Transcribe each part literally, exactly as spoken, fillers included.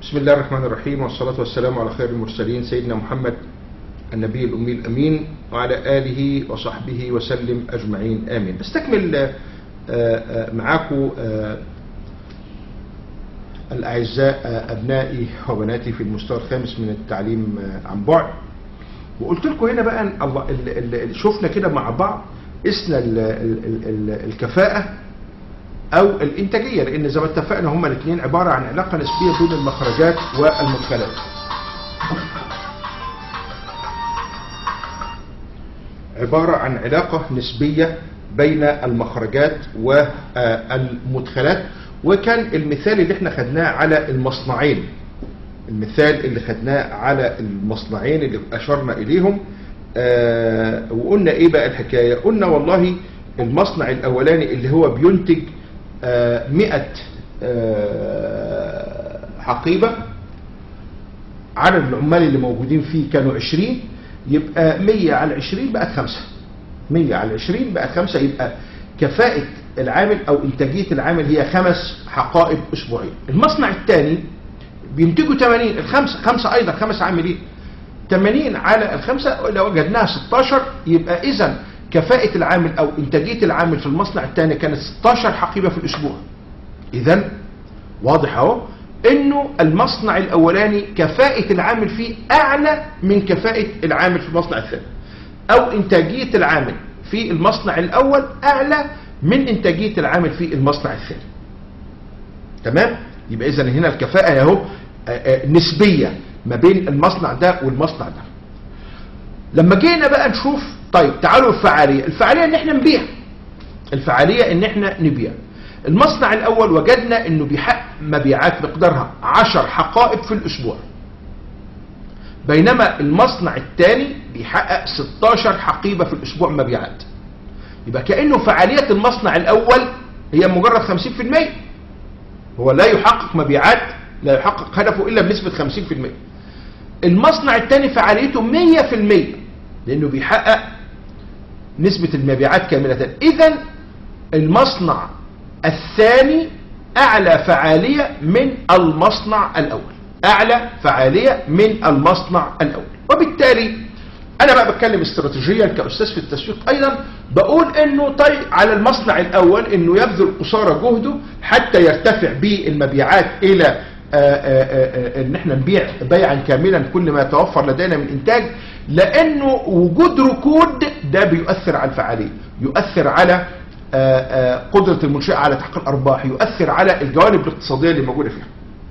بسم الله الرحمن الرحيم، والصلاة والسلام على خير المرسلين سيدنا محمد النبي الأمي الأمين وعلى آله وصحبه وسلم أجمعين آمين. استكمل معاكم الأعزاء أبنائي وبناتي في المستوى الخامس من التعليم عن بعد، وقلت لكم هنا بقى الله اللي شفنا كده مع بعض اسنا الكفاءة أو الإنتاجية، لأن زي ما اتفقنا هما الاثنين عبارة عن علاقة نسبية بين المخرجات والمدخلات. عبارة عن علاقة نسبية بين المخرجات والمدخلات، وكان المثال اللي احنا خدناه على المصنعين المثال اللي خدناه على المصنعين اللي أشرنا إليهم. آه وقلنا إيه بقى الحكاية؟ قلنا والله المصنع الأولاني اللي هو بينتج آه مئة آه حقيبة، عدد العمال اللي موجودين فيه كانوا عشرين، يبقى مية على عشرين بقت خمسة مية على عشرين بقت خمسة، يبقى كفاءة العامل أو إنتاجية العامل هي خمس حقائب أسبوعية. المصنع الثاني بينتجوا ثمانين، الخمسة خمسة أيضا خمس عاملين، ثمانين على الخمسة لو وجدناها ستاشر، يبقى إذا كفاءة العامل أو إنتاجية العامل في المصنع الثاني كانت ستاشر حقيبة في الأسبوع. إذا واضح أهو إنه المصنع الأولاني كفاءة العامل فيه أعلى من كفاءة العامل في المصنع الثاني، أو إنتاجية العامل في المصنع الأول أعلى من إنتاجية العامل في المصنع الثاني. تمام؟ يبقى إذا هنا الكفاءة أهو نسبية ما بين المصنع ده والمصنع ده. لما جينا بقى نشوف طيب تعالوا الفعالية، الفعالية إن إحنا نبيع الفعالية إن إحنا نبيع. المصنع الأول وجدنا إنه بيحقق مبيعات مقدارها عشر حقائب في الأسبوع، بينما المصنع الثاني بيحقق ستاشر حقيبة في الأسبوع مبيعات. يبقى كأنه فعالية المصنع الأول هي مجرد خمسين في المية، هو لا يحقق مبيعات، لا يحقق هدفه إلا بنسبة خمسين في المية. المصنع الثاني فعاليته مية في المية لأنه بيحقق نسبة المبيعات كاملة. إذن المصنع الثاني أعلى فعالية من المصنع الأول، أعلى فعالية من المصنع الأول. وبالتالي أنا بقى بتكلم استراتيجيا كأستاذ في التسويق أيضا، بقول إنه طيب على المصنع الأول إنه يبذل قصارى جهده حتى يرتفع به المبيعات إلى آآ آآ إن إحنا نبيع بيعا كاملا كل ما يتوفر لدينا من إنتاج، لأنه وجود ركود ده بيؤثر على الفعالية، يؤثر على آآ آآ قدرة المنشأة على تحقيق الأرباح، يؤثر على الجوانب الاقتصادية اللي موجودة فيها.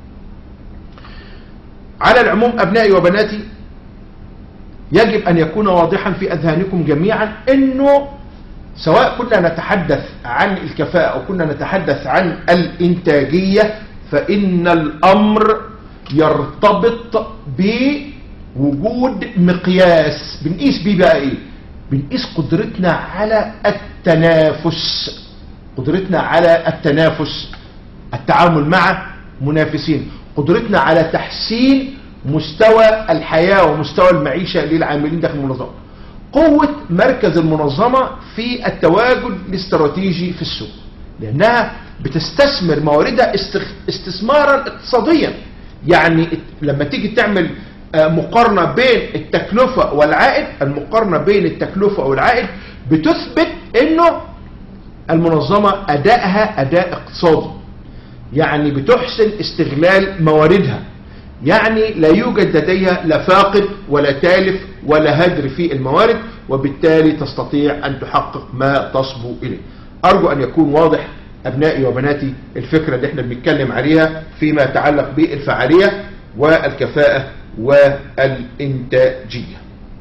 على العموم أبنائي وبناتي، يجب أن يكون واضحا في أذهانكم جميعا أنه سواء كنا نتحدث عن الكفاءة أو كنا نتحدث عن الإنتاجية، فإن الأمر يرتبط بوجود مقياس بنقيس بيه بقى إيه؟ بنقيس قدرتنا على التنافس قدرتنا على التنافس التعامل مع منافسين، قدرتنا على تحسين مستوى الحياة ومستوى المعيشة للعاملين داخل المنظمة، قوة مركز المنظمة في التواجد الاستراتيجي في السوق، لأنها بتستثمر مواردها استثمارا اقتصاديا. يعني لما تيجي تعمل مقارنة بين التكلفة والعائد، المقارنة بين التكلفة والعائد بتثبت انه المنظمة ادائها اداء اقتصادي، يعني بتحسن استغلال مواردها، يعني لا يوجد لديها لا فاقد ولا تالف ولا هدر في الموارد، وبالتالي تستطيع ان تحقق ما تصبو اليه. ارجو ان يكون واضح ابنائي وبناتي الفكرة اللي احنا بنتكلم عليها فيما يتعلق بالفعالية والكفاءة والإنتاجية.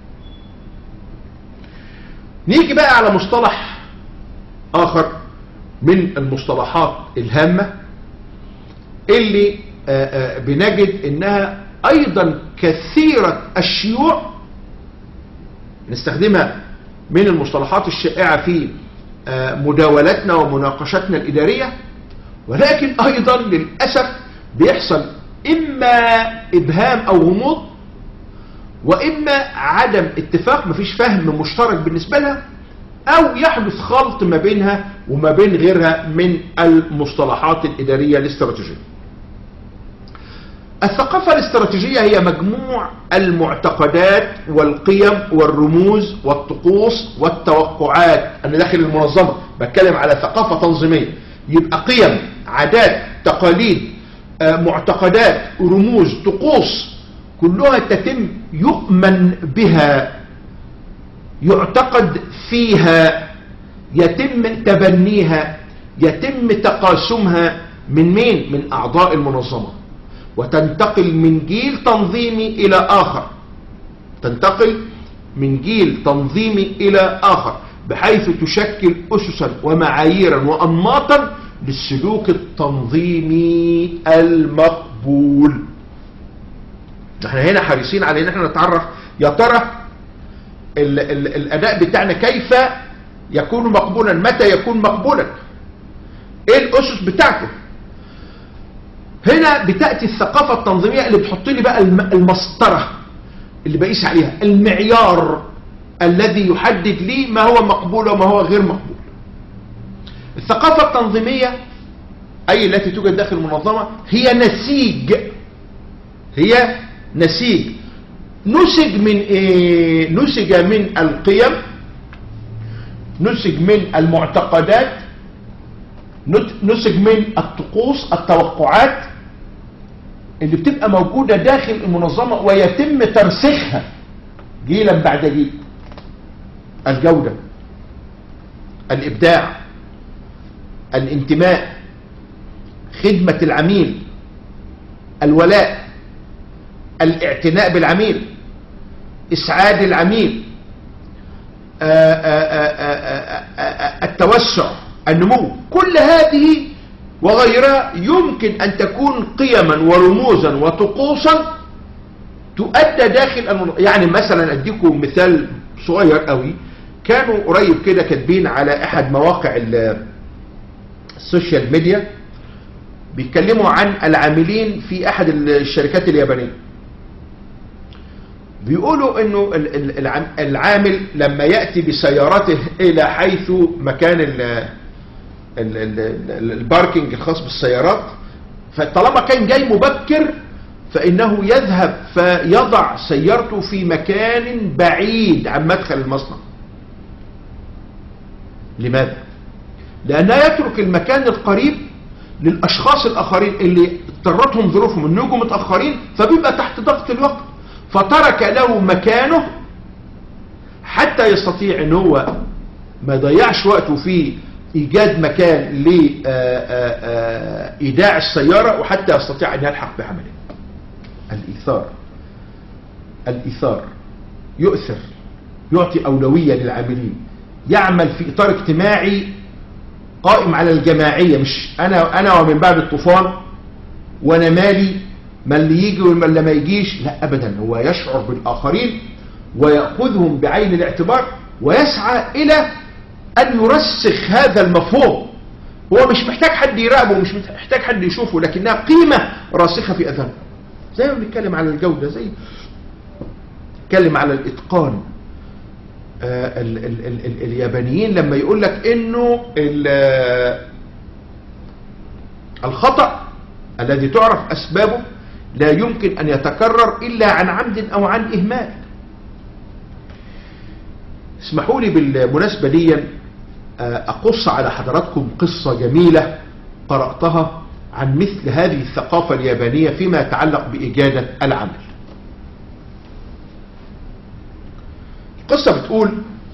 نيجي بقى على مصطلح آخر من المصطلحات الهامة اللي آآ آآ بنجد إنها أيضا كثيرة الشيوع، نستخدمها من المصطلحات الشائعة في مداولاتنا ومناقشاتنا الإدارية، ولكن أيضا للأسف بيحصل إما إبهام أو غموض، وإما عدم اتفاق، مفيش فهم مشترك بالنسبة لها، أو يحدث خلط ما بينها وما بين غيرها من المصطلحات الإدارية الاستراتيجية. الثقافة الاستراتيجية هي مجموع المعتقدات والقيم والرموز والطقوس والتوقعات. أنا داخل المنظمة بتكلم على ثقافة تنظيمية، يبقى قيم، عادات، تقاليد، معتقدات، رموز، طقوس، كلها تتم يؤمن بها، يعتقد فيها، يتم تبنيها، يتم تقاسمها من مين؟ من أعضاء المنظمة، وتنتقل من جيل تنظيمي إلى آخر، تنتقل من جيل تنظيمي إلى آخر، بحيث تشكل أسسا ومعاييرا وأنماطا للسلوك التنظيمي المقبول. نحن هنا حريصين على ان احنا نتعرف يا ترى ال ال الأداء بتاعنا كيف يكون مقبولا، متى يكون مقبولا، ايه الأسس بتاعته. هنا بتأتي الثقافة التنظيمية اللي بتحط لي بقى المسطرة اللي بقيس عليها، المعيار الذي يحدد لي ما هو مقبول وما هو غير مقبول. الثقافة التنظيمية أي التي توجد داخل المنظمة هي نسيج، هي نسيج نسج من إيه؟ نسج من القيم، نسج من المعتقدات، نسج من الطقوس، التوقعات اللي بتبقى موجودة داخل المنظمة ويتم ترسيخها جيلا بعد جيل. الجودة، الإبداع، الانتماء، خدمة العميل، الولاء، الاعتناء بالعميل، إسعاد العميل، آآ آآ آآ التوسع، النمو، كل هذه وغيرها يمكن أن تكون قيما ورموزا وطقوسا تؤدى داخل المنظمة. يعني مثلا أديكم مثال صغير قوي، كانوا قريب كده كاتبين على أحد مواقع السوشيال ميديا بيتكلموا عن العاملين في أحد الشركات اليابانية. بيقولوا انه العامل لما يأتي بسيارته الى حيث مكان الباركينج الخاص بالسيارات، فطالما كان جاي مبكر فانه يذهب فيضع سيارته في مكان بعيد عن مدخل المصنع. لماذا؟ لأنه يترك المكان القريب للأشخاص الآخرين اللي اضطرتهم ظروفهم انهم يجوا متأخرين، فبيبقى تحت ضغط الوقت، فترك له مكانه حتى يستطيع ان هو ما يضيعش وقته في ايجاد مكان لايداع السيارة، وحتى يستطيع ان يلحق بعمله. الايثار، الايثار يؤثر، يعطي اولوية للعاملين، يعمل في اطار اجتماعي قائم على الجماعية، مش انا انا ومن بعد الطوفان وانا مالي ما اللي يجي وما اللي ما يجيش، لا ابدا. هو يشعر بالاخرين ويأخذهم بعين الاعتبار ويسعى الى ان يرسخ هذا المفهوم. هو مش محتاج حد يراقبه، مش محتاج حد يشوفه، لكنها قيمة راسخة في اذهانه. زي ما بنتكلم على الجودة، زي نتكلم على الاتقان. آه ال ال ال ال اليابانيين لما يقول لك انه الخطأ الذي تعرف اسبابه لا يمكن ان يتكرر الا عن عمد او عن اهمال. اسمحوا لي بالمناسبة دي اقص على حضراتكم قصة جميلة قرأتها عن مثل هذه الثقافة اليابانية فيما يتعلق بإجادة العمل. القصة بتقول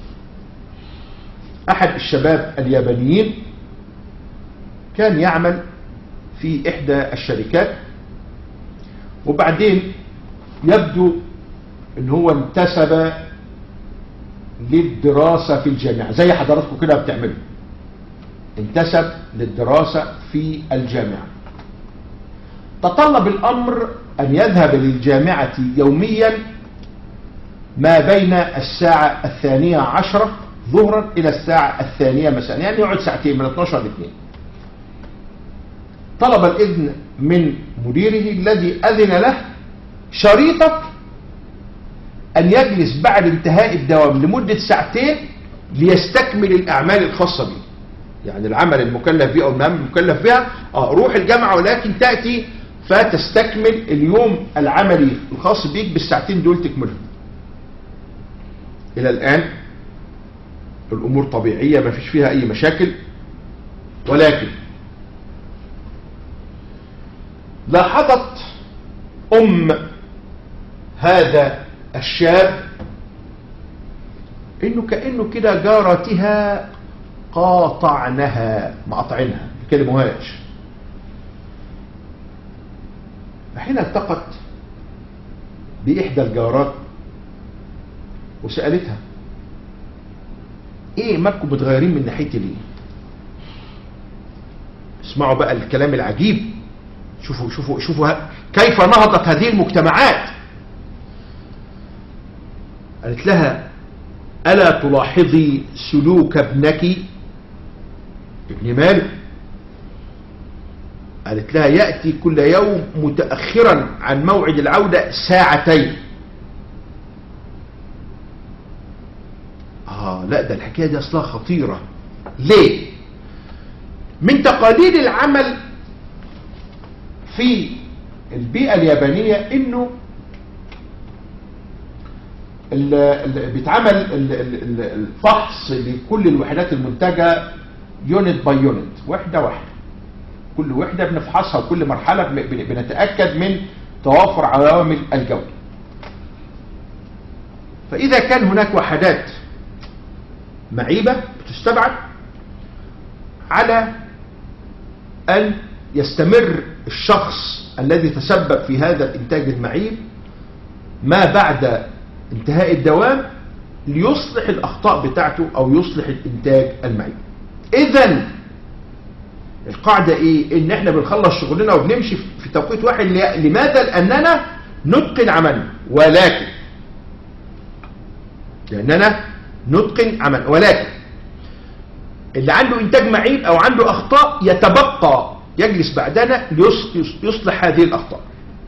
أحد الشباب اليابانيين كان يعمل في إحدى الشركات، وبعدين يبدو أن هو انتسب للدراسة في الجامعة زي حضراتكم كده بتعملوا، انتسب للدراسة في الجامعة. تطلب الأمر أن يذهب للجامعة يوميا ما بين الساعة الثانية عشرة ظهرا إلى الساعة الثانية مساء، يعني يقعد ساعتين من اثناشر لاثنين. طلب الإذن من مديره الذي أذن له شريطة أن يجلس بعد انتهاء الدوام لمدة ساعتين ليستكمل الأعمال الخاصة به. يعني العمل المكلف به أو المهام المكلف بها، آه روح الجامعة ولكن تأتي فتستكمل اليوم العملي الخاص بيك بالساعتين دول تكملهم. إلى الآن الأمور طبيعية ما فيش فيها أي مشاكل، ولكن لاحظت أم هذا الشاب إنه كأنه كده جارتها قاطعنها، مقاطعينها ما كلموهاش. فحين التقت بإحدى الجارات وسألتها ايه مالكم متغيرين من ناحيتي ليه؟ اسمعوا بقى الكلام العجيب. شوفوا شوفوا شوفوا كيف نهضت هذه المجتمعات. قالت لها ألا تلاحظي سلوك ابنك؟ ابن ماله؟ قالت لها يأتي كل يوم متأخرا عن موعد العودة ساعتين. آه لا، ده الحكاية دي أصلها خطيرة. ليه؟ من تقاليد العمل في البيئة اليابانية إنه بيتعمل الفحص لكل الوحدات المنتجة يونت باي يونت، وحدة واحدة. كل وحدة بنفحصها وكل مرحلة بنتأكد من توافر عوامل الجودة. فإذا كان هناك وحدات معيبة بتستبعد، على أن يستمر الشخص الذي تسبب في هذا الإنتاج المعيب ما بعد انتهاء الدوام ليصلح الأخطاء بتاعته أو يصلح الإنتاج المعيب. إذن القاعدة إيه؟ إن إحنا بنخلص شغلنا وبنمشي في توقيت واحد. لماذا؟ لأننا نتقن عملنا، ولكن لأننا نتقن عمل ولكن اللي عنده إنتاج معيب أو عنده أخطاء يتبقى يجلس بعدنا ليصلح هذه الأخطاء.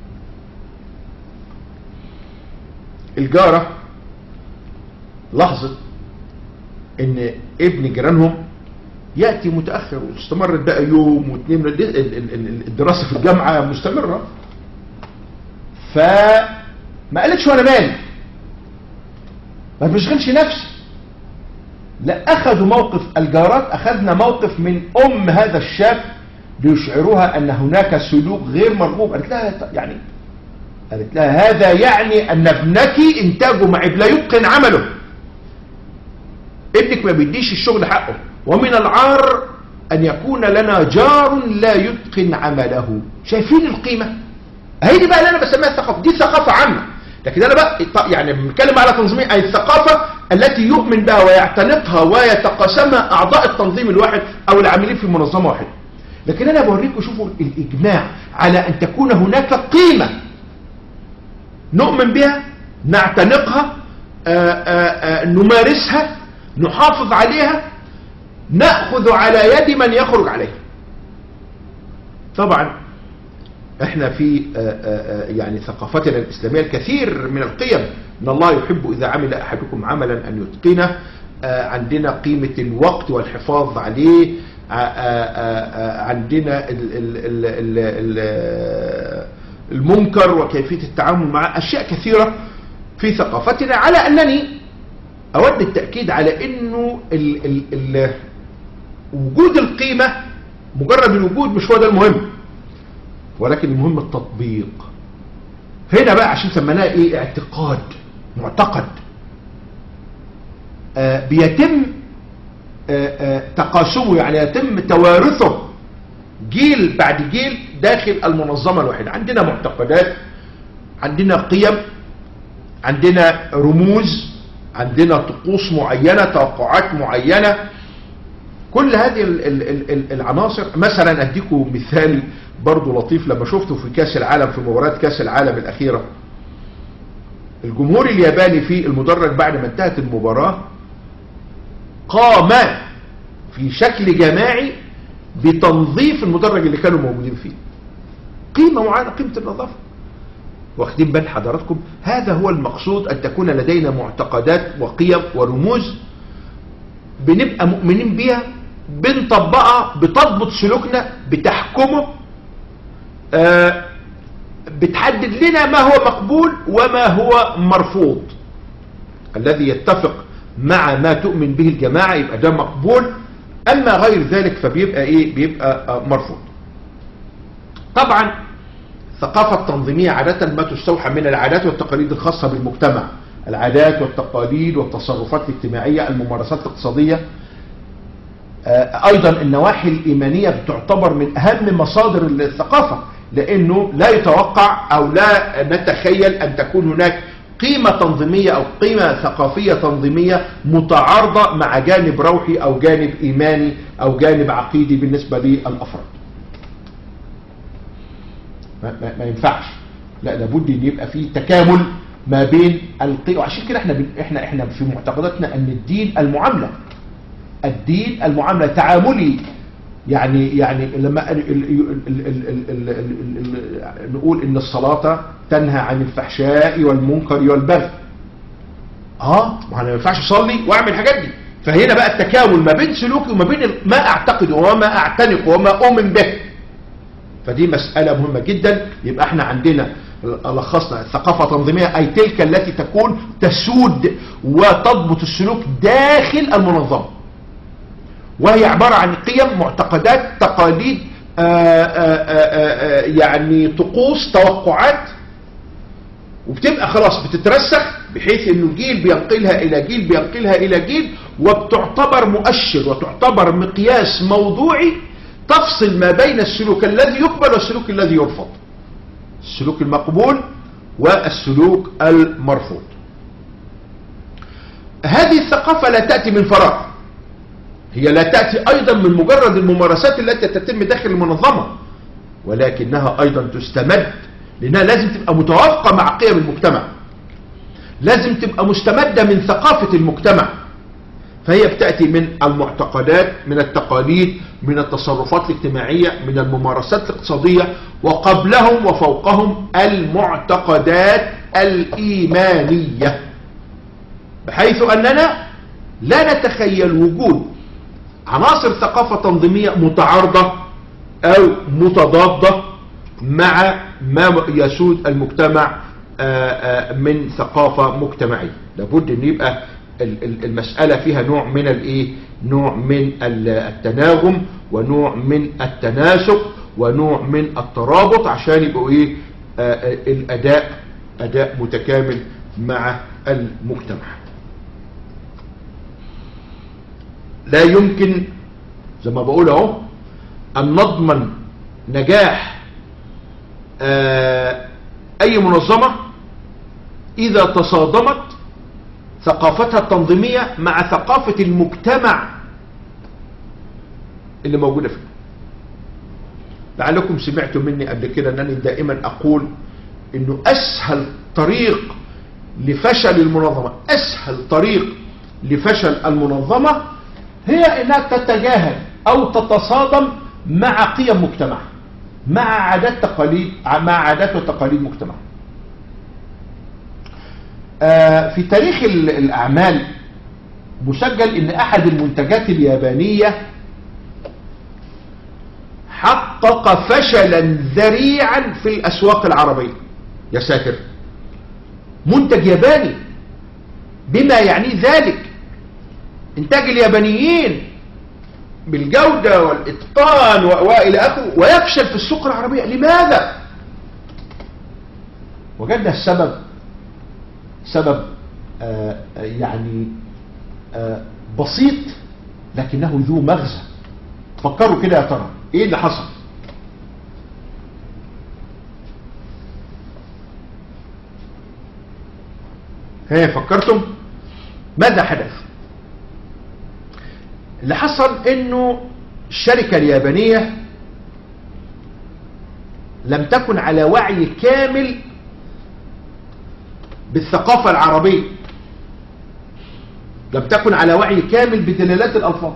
الجارة لاحظت إن ابن جيرانهم يأتي متأخر، واستمرت بقى يوم واثنين، الدراسة في الجامعة مستمرة. فما قالتش وانا مالي، ما بشغلش نفسي. لا، أخذوا موقف الجارات، أخذنا موقف من أم هذا الشاب ليشعروها أن هناك سلوك غير مرغوب. قالت لها يعني قالت لها هذا يعني أن ابنك إنتاجه معيب، لا يتقن عمله. ابنك ما بيديش الشغل حقه، ومن العار أن يكون لنا جار لا يتقن عمله. شايفين القيمة؟ هي دي بقى اللي أنا بسميها الثقافة. دي ثقافة عامة، لكن أنا بقى يعني بنتكلم على تنظيم أي الثقافة التي يؤمن بها ويعتنقها ويتقاسمها أعضاء التنظيم الواحد أو العاملين في منظمة واحدة. لكن أنا بوريكم شوفوا الإجماع على أن تكون هناك قيمة نؤمن بها، نعتنقها، آآ آآ نمارسها، نحافظ عليها، نأخذ على يد من يخرج عليها. طبعا احنا في يعني ثقافتنا الإسلامية الكثير من القيم. ان الله يحب اذا عمل احدكم عملا ان يتقنه. عندنا قيمة الوقت والحفاظ عليه، عندنا المنكر وكيفية التعامل معه، اشياء كثيرة في ثقافتنا. على انني اود التأكيد على انه ال ال ال وجود القيمة، مجرد الوجود مش هو ده المهم، ولكن المهم التطبيق. هنا بقى عشان سميناها ايه؟ اعتقاد، معتقد آه بيتم آه آه تقاسمه، يعني يتم توارثه جيل بعد جيل داخل المنظمة الواحدة. عندنا معتقدات، عندنا قيم، عندنا رموز، عندنا طقوس معينة، توقعات معينة. كل هذه العناصر، مثلا اديكم مثال برضو لطيف لما شفته في كاس العالم، في مباراة كاس العالم الأخيرة. الجمهور الياباني في المدرج بعد ما انتهت المباراة قام في شكل جماعي بتنظيف المدرج اللي كانوا موجودين فيه. قيمة معينة، قيمة النظافة. واخدين بال حضراتكم؟ هذا هو المقصود، أن تكون لدينا معتقدات وقيم ورموز بنبقى مؤمنين بيها، بنطبقها، بتضبط سلوكنا، بتحكمه. آه بتحدد لنا ما هو مقبول وما هو مرفوض. الذي يتفق مع ما تؤمن به الجماعة يبقى ده مقبول، أما غير ذلك فبيبقى إيه؟ بيبقى مرفوض. طبعا الثقافة التنظيمية عادة ما تستوحى من العادات والتقاليد الخاصة بالمجتمع، العادات والتقاليد والتصرفات الاجتماعية، الممارسات الاقتصادية. أيضا النواحي الإيمانية بتعتبر من أهم مصادر الثقافة، لأنه لا يتوقع أو لا نتخيل أن تكون هناك قيمة تنظيمية أو قيمة ثقافية تنظيمية متعارضة مع جانب روحي أو جانب إيماني أو جانب عقيدي بالنسبة للأفراد. ما, ما, ما ينفعش، لا، لابد ان يبقى فيه تكامل ما بين القيم. وعشان كده احنا احنا احنا في معتقداتنا ان الدين المعامله، الدين المعامله تعاملي. يعني يعني لما ال ال ال ال ال ال ال نقول ان الصلاه تنهى عن الفحشاء والمنكر والبغي، اه ما انا ما ينفعش اصلي واعمل الحاجات دي. فهنا بقى التكامل ما بين سلوكي وما بين ما اعتقد وما اعتنق وما اؤمن به، فدي مسألة مهمة جدا. يبقى احنا عندنا لخصنا الثقافة التنظيمية أي تلك التي تكون تسود وتضبط السلوك داخل المنظمة، وهي عبارة عن قيم، معتقدات، تقاليد، آآ آآ يعني طقوس، توقعات، وبتبقى خلاص بتترسخ بحيث انه جيل بينقلها الى جيل بينقلها الى جيل، وبتعتبر مؤشر وتعتبر مقياس موضوعي تفصل ما بين السلوك الذي يقبل والسلوك الذي يرفض، السلوك المقبول والسلوك المرفوض. هذه الثقافة لا تأتي من فراغ، هي لا تأتي أيضا من مجرد الممارسات التي تتم داخل المنظمة، ولكنها أيضا تستمد، لأنها لازم تبقى متوافقة مع قيم المجتمع، لازم تبقى مستمدة من ثقافة المجتمع. فهي بتأتي من المعتقدات، من التقاليد، من التصرفات الاجتماعية، من الممارسات الاقتصادية، وقبلهم وفوقهم المعتقدات الإيمانية، بحيث أننا لا نتخيل وجود عناصر ثقافة تنظيمية متعارضة أو متضادة مع ما يسود المجتمع من ثقافة مجتمعية. لابد أن يبقى المسألة فيها نوع من الايه، نوع من التناغم ونوع من التناسق ونوع من الترابط، عشان يبقوا ايه آه الاداء اداء متكامل مع المجتمع. لا يمكن زي ما بقول اهو ان نضمن نجاح آه اي منظمة اذا تصادمت ثقافتها التنظيمية مع ثقافة المجتمع اللي موجودة فيه. لعلكم سمعتم مني قبل كده أنني دائما أقول أنه أسهل طريق لفشل المنظمة، أسهل طريق لفشل المنظمة هي أنها تتجاهل أو تتصادم مع قيم مجتمع، مع عادات تقاليد مع عادات وتقاليد مجتمع. في تاريخ الأعمال مسجل أن أحد المنتجات اليابانية حقق فشلا ذريعا في الأسواق العربية. يا ساتر، منتج ياباني بما يعني ذلك، إنتاج اليابانيين بالجودة والإتقان وإلى آخره، ويفشل في السوق العربية. لماذا؟ وجدنا السبب سبب آه يعني آه بسيط لكنه ذو مغزى. فكروا كده يا ترى ايه اللي حصل؟ هي فكرتم ماذا حدث؟ اللي حصل انه الشركة اليابانية لم تكن على وعي كامل بالثقافة العربية، لم تكن على وعي كامل بدلالات الألفاظ،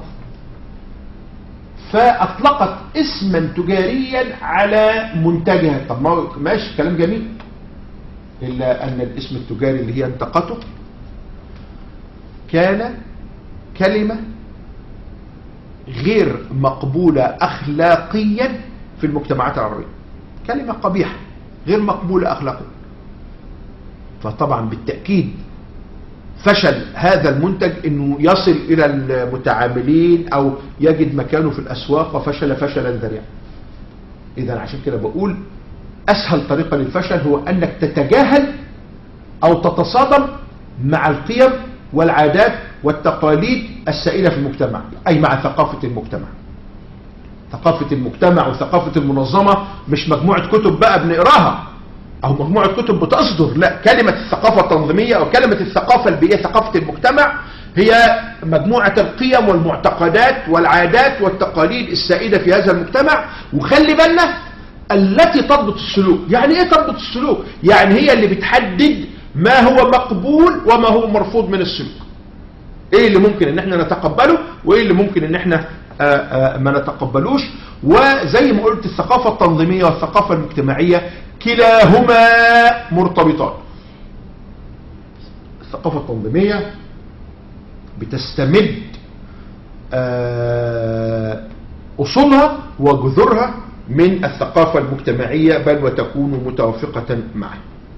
فأطلقت اسما تجاريا على منتجها. طب ما ماشي، كلام جميل، إلا أن الاسم التجاري اللي هي انتقته كان كلمة غير مقبولة أخلاقيا في المجتمعات العربية، كلمة قبيحة غير مقبولة أخلاقيا. فطبعا بالتأكيد فشل هذا المنتج انه يصل الى المتعاملين او يجد مكانه في الاسواق، وفشل فشلا ذريعا. اذا عشان كده بقول اسهل طريقة للفشل هو انك تتجاهل او تتصادم مع القيم والعادات والتقاليد السائدة في المجتمع، اي مع ثقافة المجتمع. ثقافة المجتمع وثقافة المنظمة مش مجموعة كتب بقى بنقراها او مجموعة كتب بتصدر، لا، كلمة الثقافة التنظيمية او كلمة الثقافة البيئية، ثقافة المجتمع، هي مجموعة القيم والمعتقدات والعادات والتقاليد السائدة في هذا المجتمع. وخلي بالنا التي تضبط السلوك. يعني ايه تضبط السلوك؟ يعني هي اللي بتحدد ما هو مقبول وما هو مرفوض من السلوك. ايه اللي ممكن ان احنا نتقبله وايه اللي ممكن ان احنا آآ آآ ما نتقبلوش. وزي ما قلت الثقافة التنظيمية والثقافة المجتمعية كلاهما مرتبطان. الثقافة التنظيمية بتستمد أصولها وجذورها من الثقافة المجتمعية، بل وتكون متوافقة معها.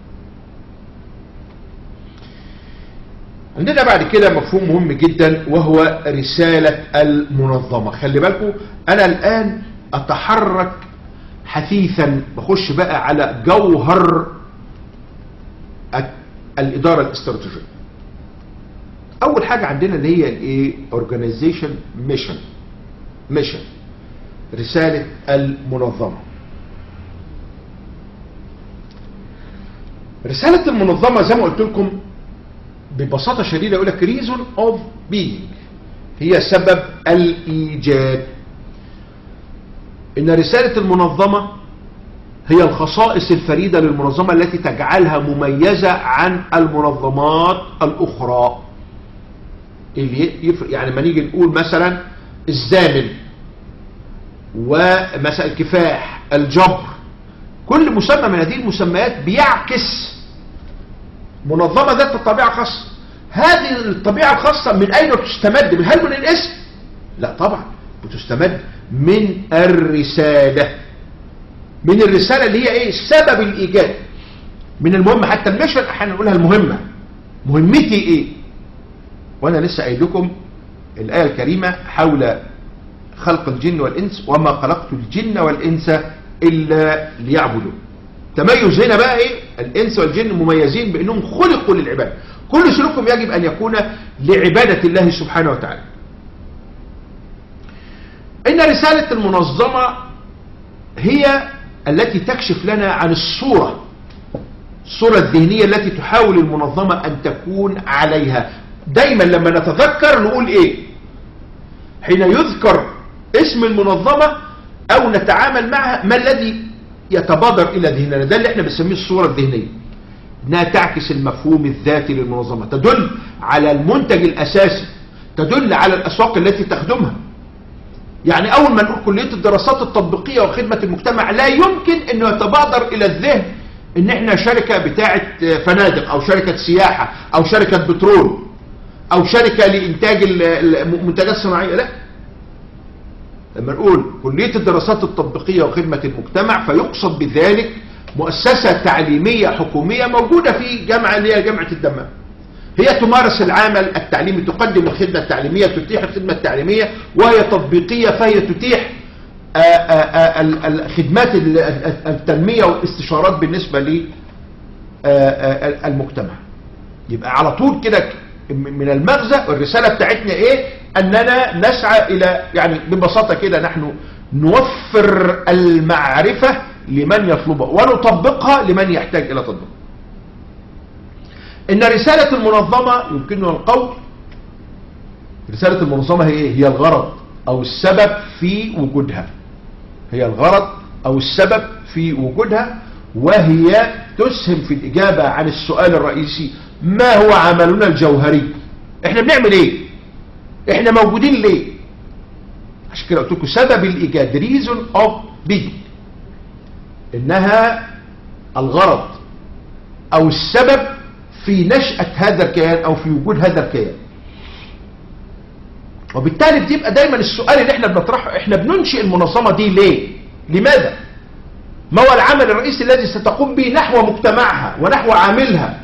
عندنا بعد كده مفهوم مهم جدا وهو رسالة المنظمة. خلي بالكم أنا الآن أتحرك حثيثا، بخش بقى على جوهر الإدارة الاستراتيجية. أول حاجة عندنا اللي هي الإيه؟ Organization Mission. Mission رسالة المنظمة. رسالة المنظمة زي ما قلت لكم ببساطة شديدة يقول لك reason of being، هي سبب الإيجاد. إن رسالة المنظمة هي الخصائص الفريدة للمنظمة التي تجعلها مميزة عن المنظمات الأخرى. اللي يفرق يعني ما نيجي نقول مثلا الزامل ومساء الكفاح، الجبر، كل مسمى من هذه المسميات بيعكس منظمة ذات طبيعة خاصة. هذه الطبيعة الخاصة من أين تستمد؟ من هل من الاسم؟ لا طبعا، بتستمد من الرسالة. من الرسالة اللي هي ايه؟ سبب الإيجاد. من المهم حتى المشن احنا نقولها المهمة، مهمتي ايه؟ وانا لسه قايل لكم الآية الكريمة حول خلق الجن والإنس، وما خلقت الجن والإنس إلا ليعبدون. تميز هنا بقى ايه؟ الإنس والجن مميزين بأنهم خلقوا للعبادة. كل سلوكهم يجب أن يكون لعبادة الله سبحانه وتعالى. إن رسالة المنظمة هي التي تكشف لنا عن الصورة الصورة الذهنية التي تحاول المنظمة أن تكون عليها. دايما لما نتذكر نقول إيه؟ حين يذكر اسم المنظمة أو نتعامل معها ما الذي يتبادر إلى ذهننا؟ ده اللي احنا بنسميه الصورة الذهنية، انها تعكس المفهوم الذاتي للمنظمة، تدل على المنتج الأساسي، تدل على الأسواق التي تخدمها. يعني أول ما نقول كلية الدراسات التطبيقية وخدمة المجتمع لا يمكن أنه يتبادر إلى الذهن إن إحنا شركة بتاعة فنادق أو شركة سياحة أو شركة بترول أو شركة لإنتاج المنتجات الصناعية. لا، لما نقول كلية الدراسات التطبيقية وخدمة المجتمع فيقصد بذلك مؤسسة تعليمية حكومية موجودة في جامعة اللي هي جامعة الدمام. هي تمارس العمل التعليمي، تقدم الخدمة التعليمية، تتيح الخدمة التعليمية، وهي تطبيقية فهي تتيح الخدمات التنمية والاستشارات بالنسبة للمجتمع. يبقى على طول كده من المغزى والرسالة بتاعتنا ايه؟ اننا نسعى الى، يعني ببساطة كده نحن نوفر المعرفة لمن يطلبها ونطبقها لمن يحتاج الى تطبيقها. ان رسالة المنظمة يمكننا القول رسالة المنظمة هي ايه؟ هي الغرض او السبب في وجودها. هي الغرض او السبب في وجودها، وهي تسهم في الاجابة عن السؤال الرئيسي: ما هو عملنا الجوهري؟ احنا بنعمل ايه؟ احنا موجودين ليه؟ عشان كده قلت لكم سبب الايجاد، reason of being، انها الغرض او السبب في نشأة هذا الكيان او في وجود هذا الكيان. وبالتالي بتبقى دايما السؤال اللي احنا بنطرحه: احنا بننشئ المنظمة دي ليه؟ لماذا؟ ما هو العمل الرئيسي الذي ستقوم به نحو مجتمعها ونحو عاملها،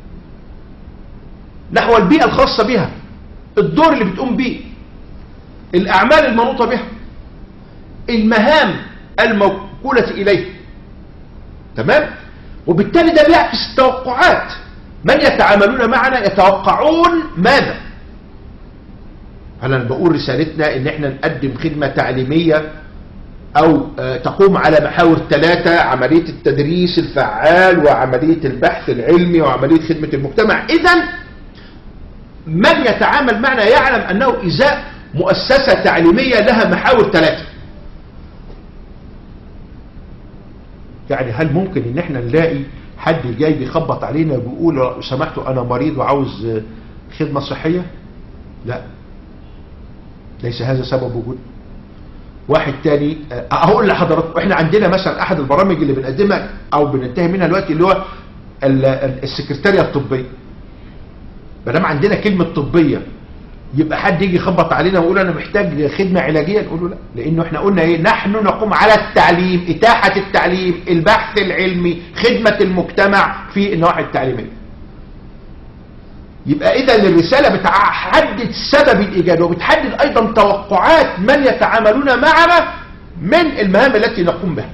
نحو البيئة الخاصة بها، الدور اللي بتقوم به، الأعمال المنوطة بها، المهام الموكولة إليه. تمام؟ وبالتالي ده بيعكس التوقعات. من يتعاملون معنا يتوقعون ماذا؟ هل أنا بقول رسالتنا إن إحنا نقدم خدمة تعليمية أو تقوم على محاور ثلاثة: عملية التدريس الفعال، وعملية البحث العلمي، وعملية خدمة المجتمع. إذن من يتعامل معنا يعلم أنه إزاء مؤسسة تعليمية لها محاور ثلاثة. يعني هل ممكن إن إحنا نلاقي حد جاي بيخبط علينا وبيقول لو سمحتوا أنا مريض وعاوز خدمة صحية؟ لا، ليس هذا سبب وجود. واحد تاني هقول لحضراتكم، احنا عندنا مثلا احد البرامج اللي بنقدمها او بننتهي منها دلوقتي اللي هو السكرتاريه الطبيه. ما دام عندنا كلمه طبيه يبقى حد يجي يخبط علينا ويقول انا محتاج خدمه علاجيه، نقول له لا، لانه احنا قلنا ايه؟ نحن نقوم على التعليم، اتاحه التعليم، البحث العلمي، خدمه المجتمع في النواحي التعليميه. يبقى اذا الرساله بتحدد سبب الايجاد وبتحدد ايضا توقعات من يتعاملون معنا من المهام التي نقوم بها.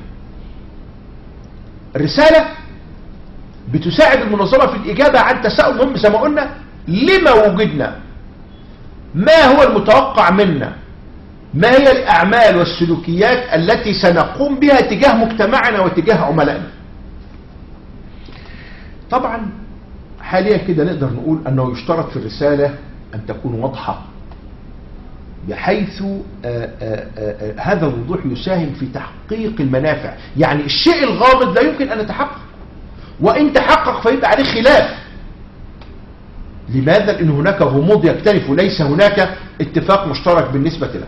الرساله بتساعد المنظمه في الاجابه عن تساؤل مهم زي ما قلنا: لما وجدنا؟ ما هو المتوقع منا؟ ما هي الاعمال والسلوكيات التي سنقوم بها تجاه مجتمعنا وتجاه عملائنا؟ طبعا حاليا كده نقدر نقول أنه يشترط في الرسالة أن تكون واضحة، بحيث آآ آآ هذا الوضوح يساهم في تحقيق المنافع. يعني الشيء الغامض لا يمكن أن يتحقق، وإن تحقق فيبقى عليه خلاف. لماذا؟ لأن هناك غموض يكتنف وليس هناك اتفاق مشترك بالنسبة له.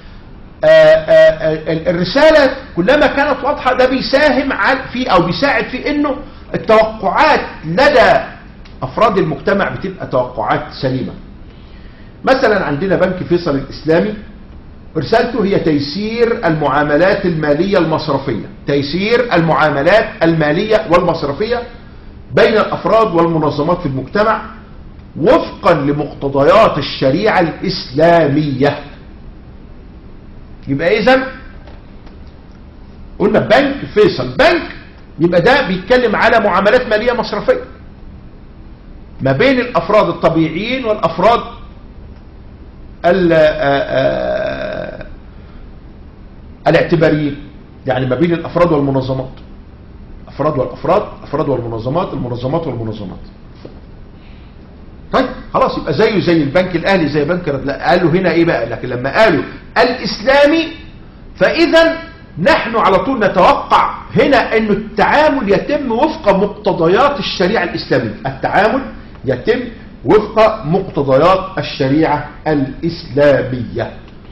الرسالة كلما كانت واضحة ده بيساهم في أو بيساعد في أنه التوقعات لدى أفراد المجتمع بتبقى توقعات سليمة. مثلا عندنا بنك فيصل الإسلامي، رسالته هي تيسير المعاملات المالية المصرفية، تيسير المعاملات المالية والمصرفية بين الأفراد والمنظمات في المجتمع وفقا لمقتضيات الشريعة الإسلامية. يبقى إذن قلنا بنك فيصل، بنك يبقى ده بيتكلم على معاملات مالية مصرفية ما بين الأفراد الطبيعيين والأفراد الاعتباريين، يعني ما بين الأفراد والمنظمات، أفراد والأفراد، أفراد والمنظمات، المنظمات والمنظمات. طيب خلاص، يبقى زيه زي البنك الأهلي، زي بنك رد. لا، قالوا هنا إيه بقى؟ لكن لما قالوا الإسلامي فإذا نحن على طول نتوقع هنا أن التعامل يتم وفق مقتضيات الشريعة الإسلامية. التعامل يتم وفق مقتضيات الشريعة الإسلامية.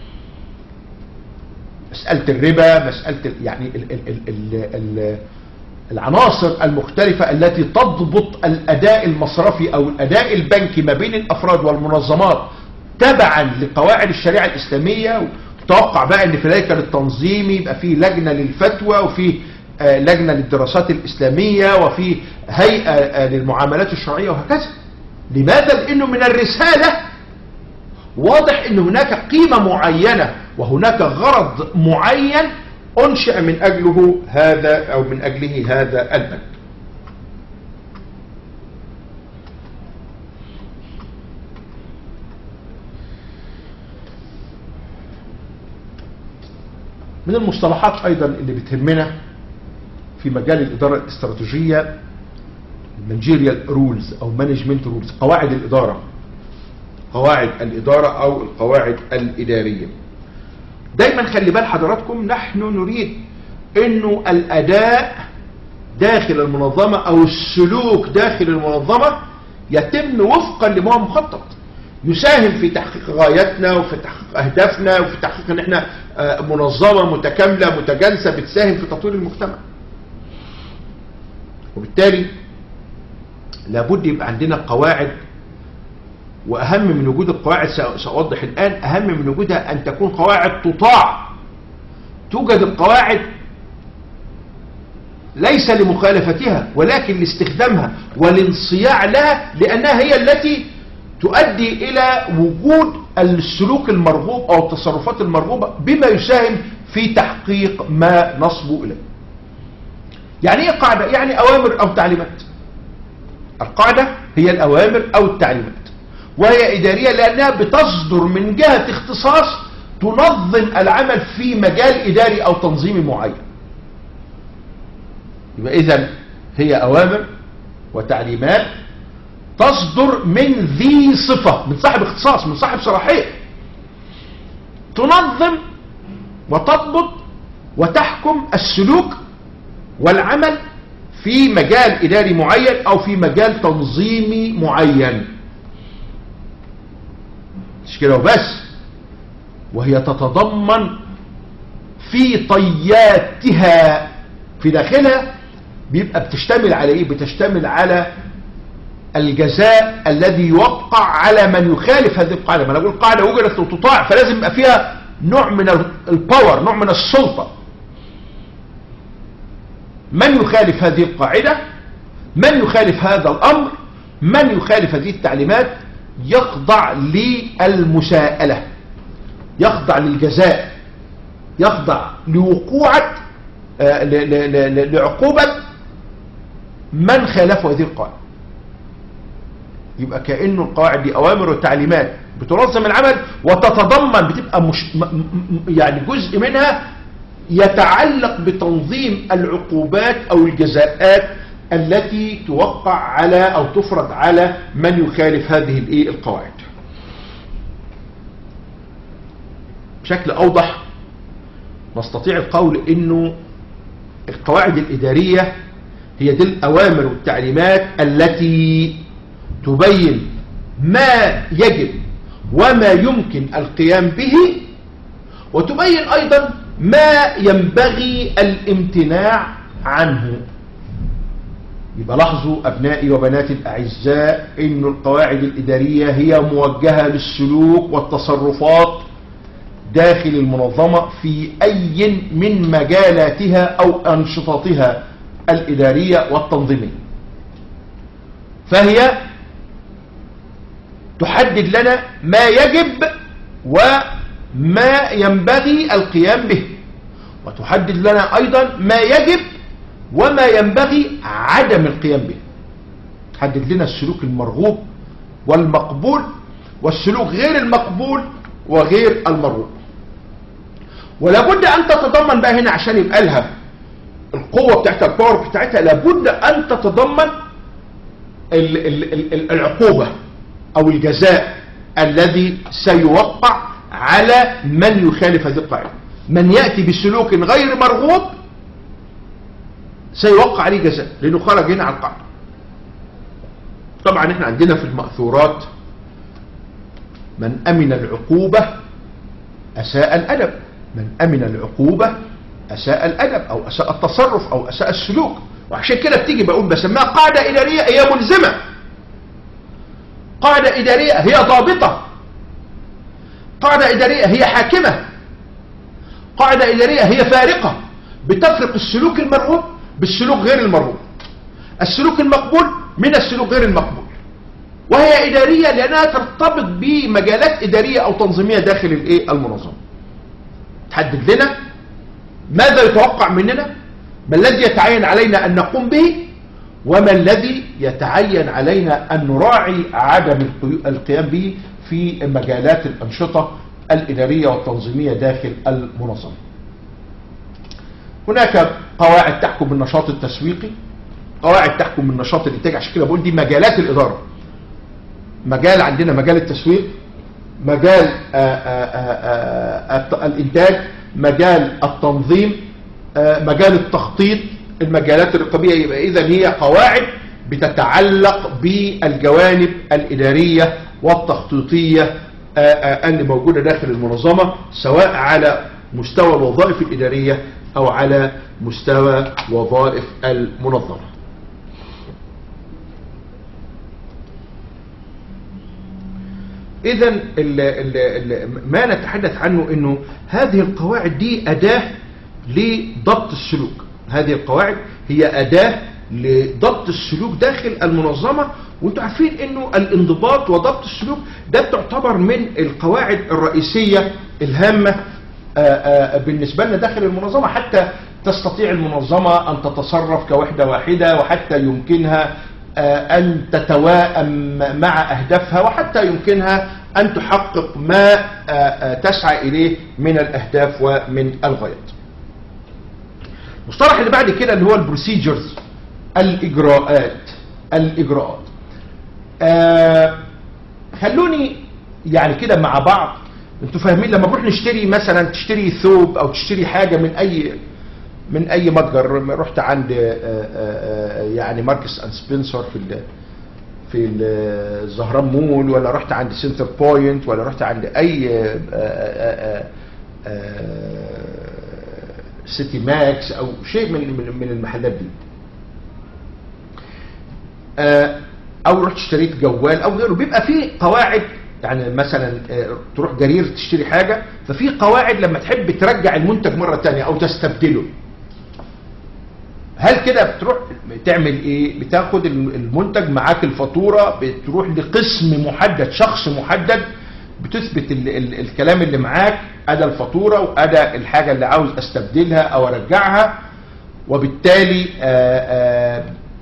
مسألة الربا، مسألة يعني ال ال ال ال ال العناصر المختلفة التي تضبط الأداء المصرفي أو الأداء البنكي ما بين الأفراد والمنظمات تبعا لقواعد الشريعة الإسلامية. توقع بقى ان في الهيكل التنظيمي يبقى في لجنة للفتوى، وفي لجنة للدراسات الإسلامية، وفي هيئة للمعاملات الشرعية، وهكذا. لماذا؟ لأنه من الرسالة واضح ان هناك قيمة معينة وهناك غرض معين أنشأ من أجله هذا أو من أجله هذا البنك. من المصطلحات أيضا اللي بتهمنا في مجال الإدارة الاستراتيجية المانجيريال رولز أو مانجمنت رولز، قواعد الإدارة، قواعد الإدارة أو القواعد الإدارية. دايما خلي بال حضراتكم، نحن نريد أنه الأداء داخل المنظمة أو السلوك داخل المنظمة يتم وفقا لما هو مخطط، يساهم في تحقيق غاياتنا وفي تحقيق أهدافنا وفي تحقيق أن احنا منظمة متكاملة متجانسة بتساهم في تطوير المجتمع. وبالتالي لابد يبقى عندنا قواعد، وأهم من وجود القواعد سأوضح الآن، أهم من وجودها أن تكون قواعد تطاع. توجد القواعد ليس لمخالفتها ولكن لاستخدامها والانصياع لها، لأنها هي التي تؤدي إلى وجود السلوك المرغوب أو التصرفات المرغوبة بما يساهم في تحقيق ما نصبو إليه. يعني إيه قاعدة؟ يعني أوامر أو تعليمات. القاعدة هي الأوامر أو التعليمات، وهي إدارية لأنها بتصدر من جهة اختصاص تنظم العمل في مجال إداري أو تنظيمي معين. يبقى إذن هي أوامر وتعليمات تصدر من ذي صفة، من صاحب اختصاص، من صاحب صلاحية، تنظم وتضبط وتحكم السلوك والعمل في مجال إداري معين أو في مجال تنظيمي معين. مش كده وبس، وهي تتضمن في طياتها، في داخلها بيبقى بتشتمل على ايه؟ بتشتمل على الجزاء الذي يوقع على من يخالف هذه القاعدة. ما انا اقول قاعدة وجدت وتطاع، فلازم يبقى فيها نوع من الباور، نوع من السلطة. من يخالف هذه القاعدة، من يخالف هذا الأمر، من يخالف هذه التعليمات يخضع للمساءلة، يخضع للجزاء، يخضع لوقوعة آه لعقوبة من خالف هذه القاعدة. يبقى كأنه القواعد دي أوامر وتعليمات بتنظم العمل وتتضمن، بتبقى مش يعني جزء منها يتعلق بتنظيم العقوبات أو الجزاءات التي توقع على أو تفرض على من يخالف هذه الايه القواعد. بشكل أوضح نستطيع القول إنه القواعد الإدارية هي دي الأوامر والتعليمات التي تبين ما يجب وما يمكن القيام به، وتبين أيضا ما ينبغي الامتناع عنه. يبقى لاحظوا أبنائي وبناتي الأعزاء إن القواعد الإدارية هي موجهة للسلوك والتصرفات داخل المنظمة في أي من مجالاتها أو أنشطتها الإدارية والتنظيمية. فهي تحدد لنا ما يجب وما ينبغي القيام به، وتحدد لنا أيضا ما يجب وما ينبغي عدم القيام به. تحدد لنا السلوك المرغوب والمقبول والسلوك غير المقبول وغير المرغوب. ولابد أن تتضمن بقى هنا عشان يبقى لها القوة بتاعتها، الباور بتاعتها، لابد أن تتضمن العقوبة أو الجزاء الذي سيوقع على من يخالف هذه القاعدة. من يأتي بسلوك غير مرغوب سيوقع عليه جزاء لأنه خرج هنا على القاعدة. طبعا احنا عندنا في المأثورات من أمن العقوبة أساء الأدب، من أمن العقوبة أساء الأدب أو أساء التصرف أو أساء السلوك. وعشان كده بتيجي بقول بسميها قاعدة إدارية هي ملزمة، قاعدة إدارية هي ضابطة، قاعدة إدارية هي حاكمة، قاعدة إدارية هي فارقة، بتفرق السلوك المرغوب بالسلوك غير المرغوب، السلوك المقبول من السلوك غير المقبول. وهي إدارية لأنها ترتبط بمجالات إدارية أو تنظيمية داخل الإيه المنظمة. تحدد لنا ماذا يتوقع مننا، ما الذي يتعين علينا أن نقوم به، وما الذي يتعين علينا أن نراعي عدم القيام به في مجالات الأنشطة الإدارية والتنظيمية داخل المنظمة. هناك قواعد تحكم النشاط التسويقي، قواعد تحكم النشاط الإنتاجي. عشان كده بقول دي مجالات الإدارة. مجال عندنا مجال التسويق، مجال آآ آآ الإنتاج، مجال التنظيم، مجال التخطيط، المجالات الرقابية. يبقى إذن هي قواعد بتتعلق بالجوانب الإدارية والتخطيطية اللي موجودة داخل المنظمة، سواء على مستوى الوظائف الإدارية أو على مستوى وظائف المنظمة. إذن ما نتحدث عنه إنه هذه القواعد دي أداة لضبط السلوك. هذه القواعد هي أداة لضبط السلوك داخل المنظمة. وانتم عارفين انه الانضباط وضبط السلوك ده تعتبر من القواعد الرئيسية الهامة بالنسبة لنا داخل المنظمة، حتى تستطيع المنظمة أن تتصرف كوحدة واحدة، وحتى يمكنها أن تتواءم مع أهدافها، وحتى يمكنها أن تحقق ما تسعى إليه من الأهداف ومن الغايات. المصطلح اللي بعد كده اللي هو البروسيجرز، الإجراءات. الإجراءات آه خلوني يعني كده مع بعض. انتوا فاهمين لما نروح نشتري مثلا، تشتري ثوب او تشتري حاجة من اي من اي متجر، رحت عند آآ آآ يعني ماركس اند سبنسر في ال في الزهران مول، ولا رحت عند سنتر بوينت، ولا رحت عند اي آآ آآ سيتي ماكس او شيء من من المحلات دي، او رحت اشتريت جوال او غيره، بيبقى فيه قواعد. يعني مثلا تروح جرير تشتري حاجة، ففي قواعد لما تحب ترجع المنتج مرة تانية او تستبدله. هل كده بتروح تعمل ايه؟ بتاخد المنتج معاك الفاتورة، بتروح لقسم محدد، شخص محدد، بتثبت ال ال الكلام اللي معاك، ادى الفاتورة وادى الحاجة اللي عاوز استبدلها او ارجعها، وبالتالي آآ آآ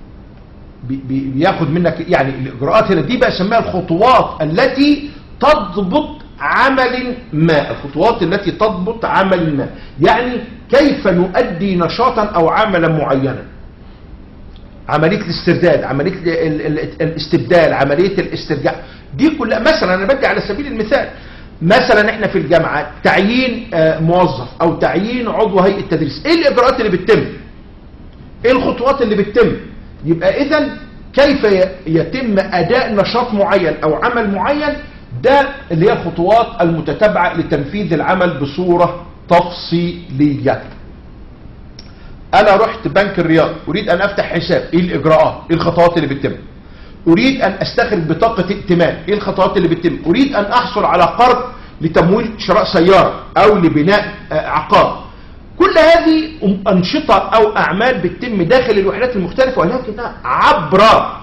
بياخد منك يعني الاجراءات هنا دي بسميها الخطوات التي تضبط عمل ما. الخطوات التي تضبط عمل ما يعني كيف نؤدي نشاطا او عملا معينا. عمليه الاسترداد، عمليه الاستبدال، عمليه الاسترجاع، دي كلها. مثلا انا بدي على سبيل المثال، مثلا احنا في الجامعه تعيين موظف او تعيين عضو هيئه تدريس، ايه الاجراءات اللي بتتم؟ ايه الخطوات اللي بتتم؟ يبقى اذا كيف يتم اداء نشاط معين او عمل معين، ده اللي هي الخطوات المتتبعه لتنفيذ العمل بصوره تفصيليه. انا رحت بنك الرياض، اريد ان افتح حساب، ايه الاجراءات؟ ايه الخطوات اللي بتتم؟ اريد ان استخرج بطاقه ائتمان، ايه الخطوات اللي بتتم؟ اريد ان احصل على قرض لتمويل شراء سياره او لبناء عقار. كل هذه أنشطة أو أعمال بتتم داخل الوحدات المختلفة، ولكنها عبر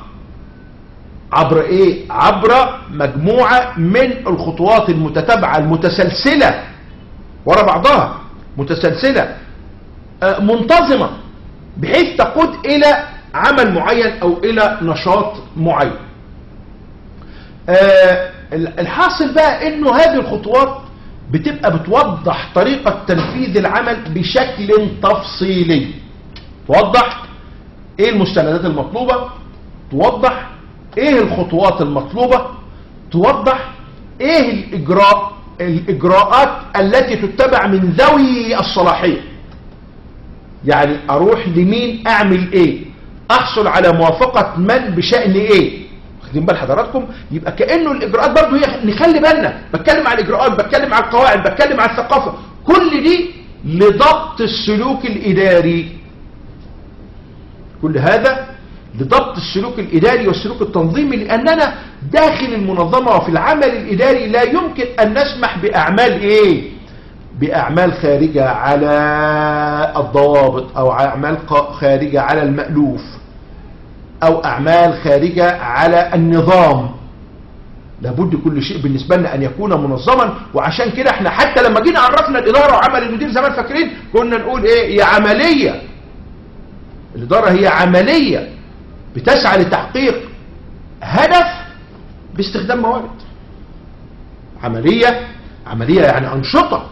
عبر إيه؟ عبر مجموعة من الخطوات المتتابعة المتسلسلة ورا بعضها، متسلسلة منتظمة، بحيث تقود إلى عمل معين أو إلى نشاط معين. الحاصل بقى إنه هذه الخطوات بتبقى بتوضح طريقة تنفيذ العمل بشكل تفصيلي. توضح ايه المستندات المطلوبة، توضح ايه الخطوات المطلوبة، توضح ايه الإجراء الإجراءات التي تتبع من ذوي الصلاحية. يعني اروح لمين، اعمل ايه، احصل على موافقة من بشأن ايه. واخدين بال حضراتكم؟ يبقى كأنه الإجراءات برضه هي، نخلي بالنا، بتكلم عن الإجراءات، بتكلم عن القواعد، بتكلم عن الثقافة، كل دي لضبط السلوك الإداري. كل هذا لضبط السلوك الإداري والسلوك التنظيمي، لأننا داخل المنظمة وفي العمل الإداري لا يمكن أن نسمح بأعمال إيه؟ بأعمال خارجة على الضوابط، أو أعمال خارجة على المألوف، أو أعمال خارجة على النظام. لابد كل شيء بالنسبة لنا أن يكون منظما. وعشان كده احنا حتى لما جينا عرفنا الإدارة وعمل المدير زمان، فاكرين كنا نقول إيه؟ هي عملية. الإدارة هي عملية بتسعى لتحقيق هدف باستخدام موارد. عملية عملية يعني أنشطة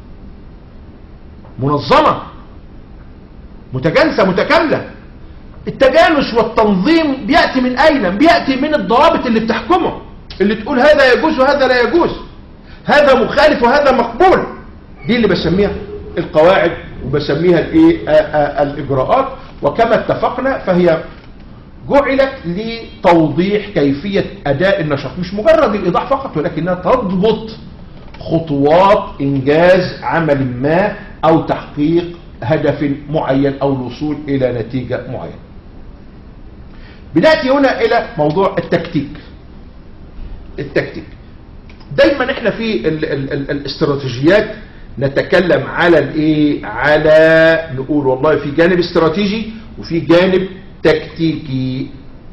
منظمة متجانسة متكاملة. التجانس والتنظيم بيأتي من أين؟ بيأتي من الضوابط اللي بتحكمه، اللي تقول هذا يجوز وهذا لا يجوز، هذا مخالف وهذا مقبول. دي اللي بسميها القواعد وبسميها الايه؟ الإجراءات. وكما اتفقنا فهي جعلت لتوضيح كيفية أداء النشاط، مش مجرد الإيضاح فقط، ولكنها تضبط خطوات إنجاز عمل ما أو تحقيق هدف معين أو الوصول إلى نتيجة معينة. بنأتي هنا إلى موضوع التكتيك. التكتيك دايما احنا في ال ال ال الاستراتيجيات نتكلم على الايه؟ على نقول والله في جانب استراتيجي وفي جانب تكتيكي.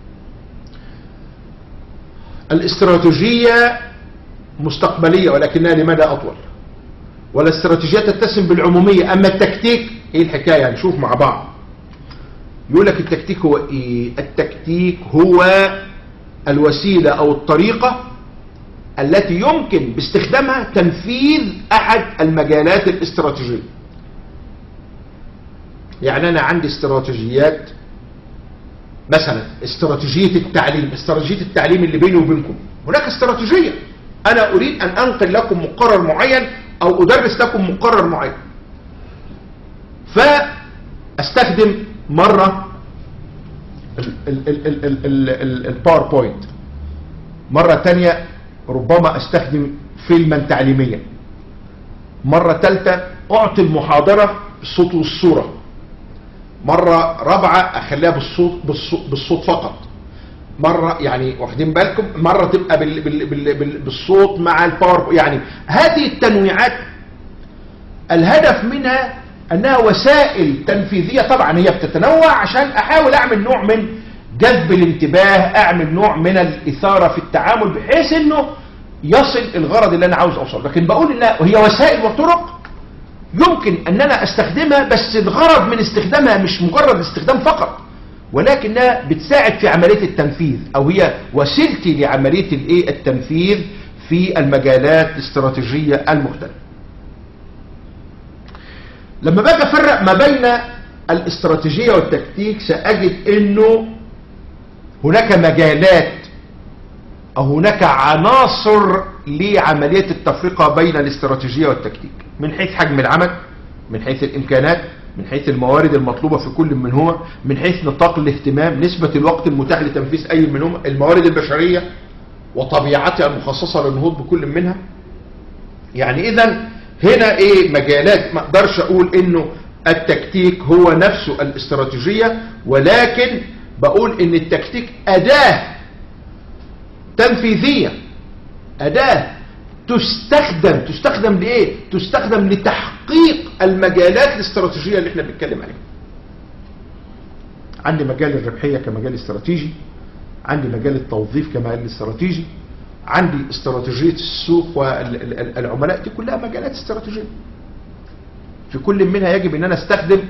الاستراتيجية مستقبلية ولكنها لمدى أطول، والاستراتيجية تتسم بالعمومية. أما التكتيك إيه الحكاية؟ يعني نشوف مع بعض. يقول لك التكتيك هو إيه؟ التكتيك هو الوسيلة أو الطريقة التي يمكن باستخدامها تنفيذ أحد المجالات الاستراتيجية. يعني أنا عندي استراتيجيات، مثلا استراتيجية التعليم، استراتيجية التعليم اللي بيني وبينكم، هناك استراتيجية. أنا أريد أن أنقل لكم مقرر معين أو أدرس لكم مقرر معين، فأستخدم مرة الباوربوينت، مرة تانية ربما أستخدم فيلما تعليميا، مرة ثالثة أعطي المحاضرة بالصوت والصورة، مرة رابعة أخليها بالصوت, بالصوت, بالصوت فقط، مرة يعني واخدين بالكم، مرة تبقى بال بال بال بال بالصوت مع الباور. يعني هذه التنويعات الهدف منها أنها وسائل تنفيذية، طبعا هي بتتنوع عشان أحاول أعمل نوع من جذب الانتباه، أعمل نوع من الإثارة في التعامل بحيث أنه يصل الغرض اللي أنا عاوز أوصل. لكن بقول إنها هي وسائل وطرق يمكن أن أنا أستخدمها، بس الغرض من استخدامها مش مجرد استخدام فقط، ولكنها بتساعد في عملية التنفيذ، أو هي وسيلتي لعملية الإيه التنفيذ في المجالات الاستراتيجية المختلفة. لما باجي أفرق ما بين الاستراتيجية والتكتيك سأجد أنه هناك مجالات أو هناك عناصر لعملية التفرقة بين الاستراتيجية والتكتيك، من حيث حجم العمل، من حيث الإمكانات، من حيث الموارد المطلوبة في كل منهما، من حيث نطاق الاهتمام، نسبة الوقت المتاح لتنفيذ أي منهما، الموارد البشرية وطبيعتها المخصصة للنهوض بكل منها. يعني إذن هنا إيه مجالات، ما أقدرش أقول إنه التكتيك هو نفسه الاستراتيجية، ولكن بقول إن التكتيك أداة تنفيذية، أداة تستخدم تستخدم لإيه؟ تستخدم لتحقيق المجالات الاستراتيجية اللي احنا بنتكلم عليها. عندي مجال الربحية كمجال استراتيجي، عندي مجال التوظيف كمجال استراتيجي، عندي استراتيجية السوق والعملاء، دي كلها مجالات استراتيجية. في كل منها يجب ان انا استخدم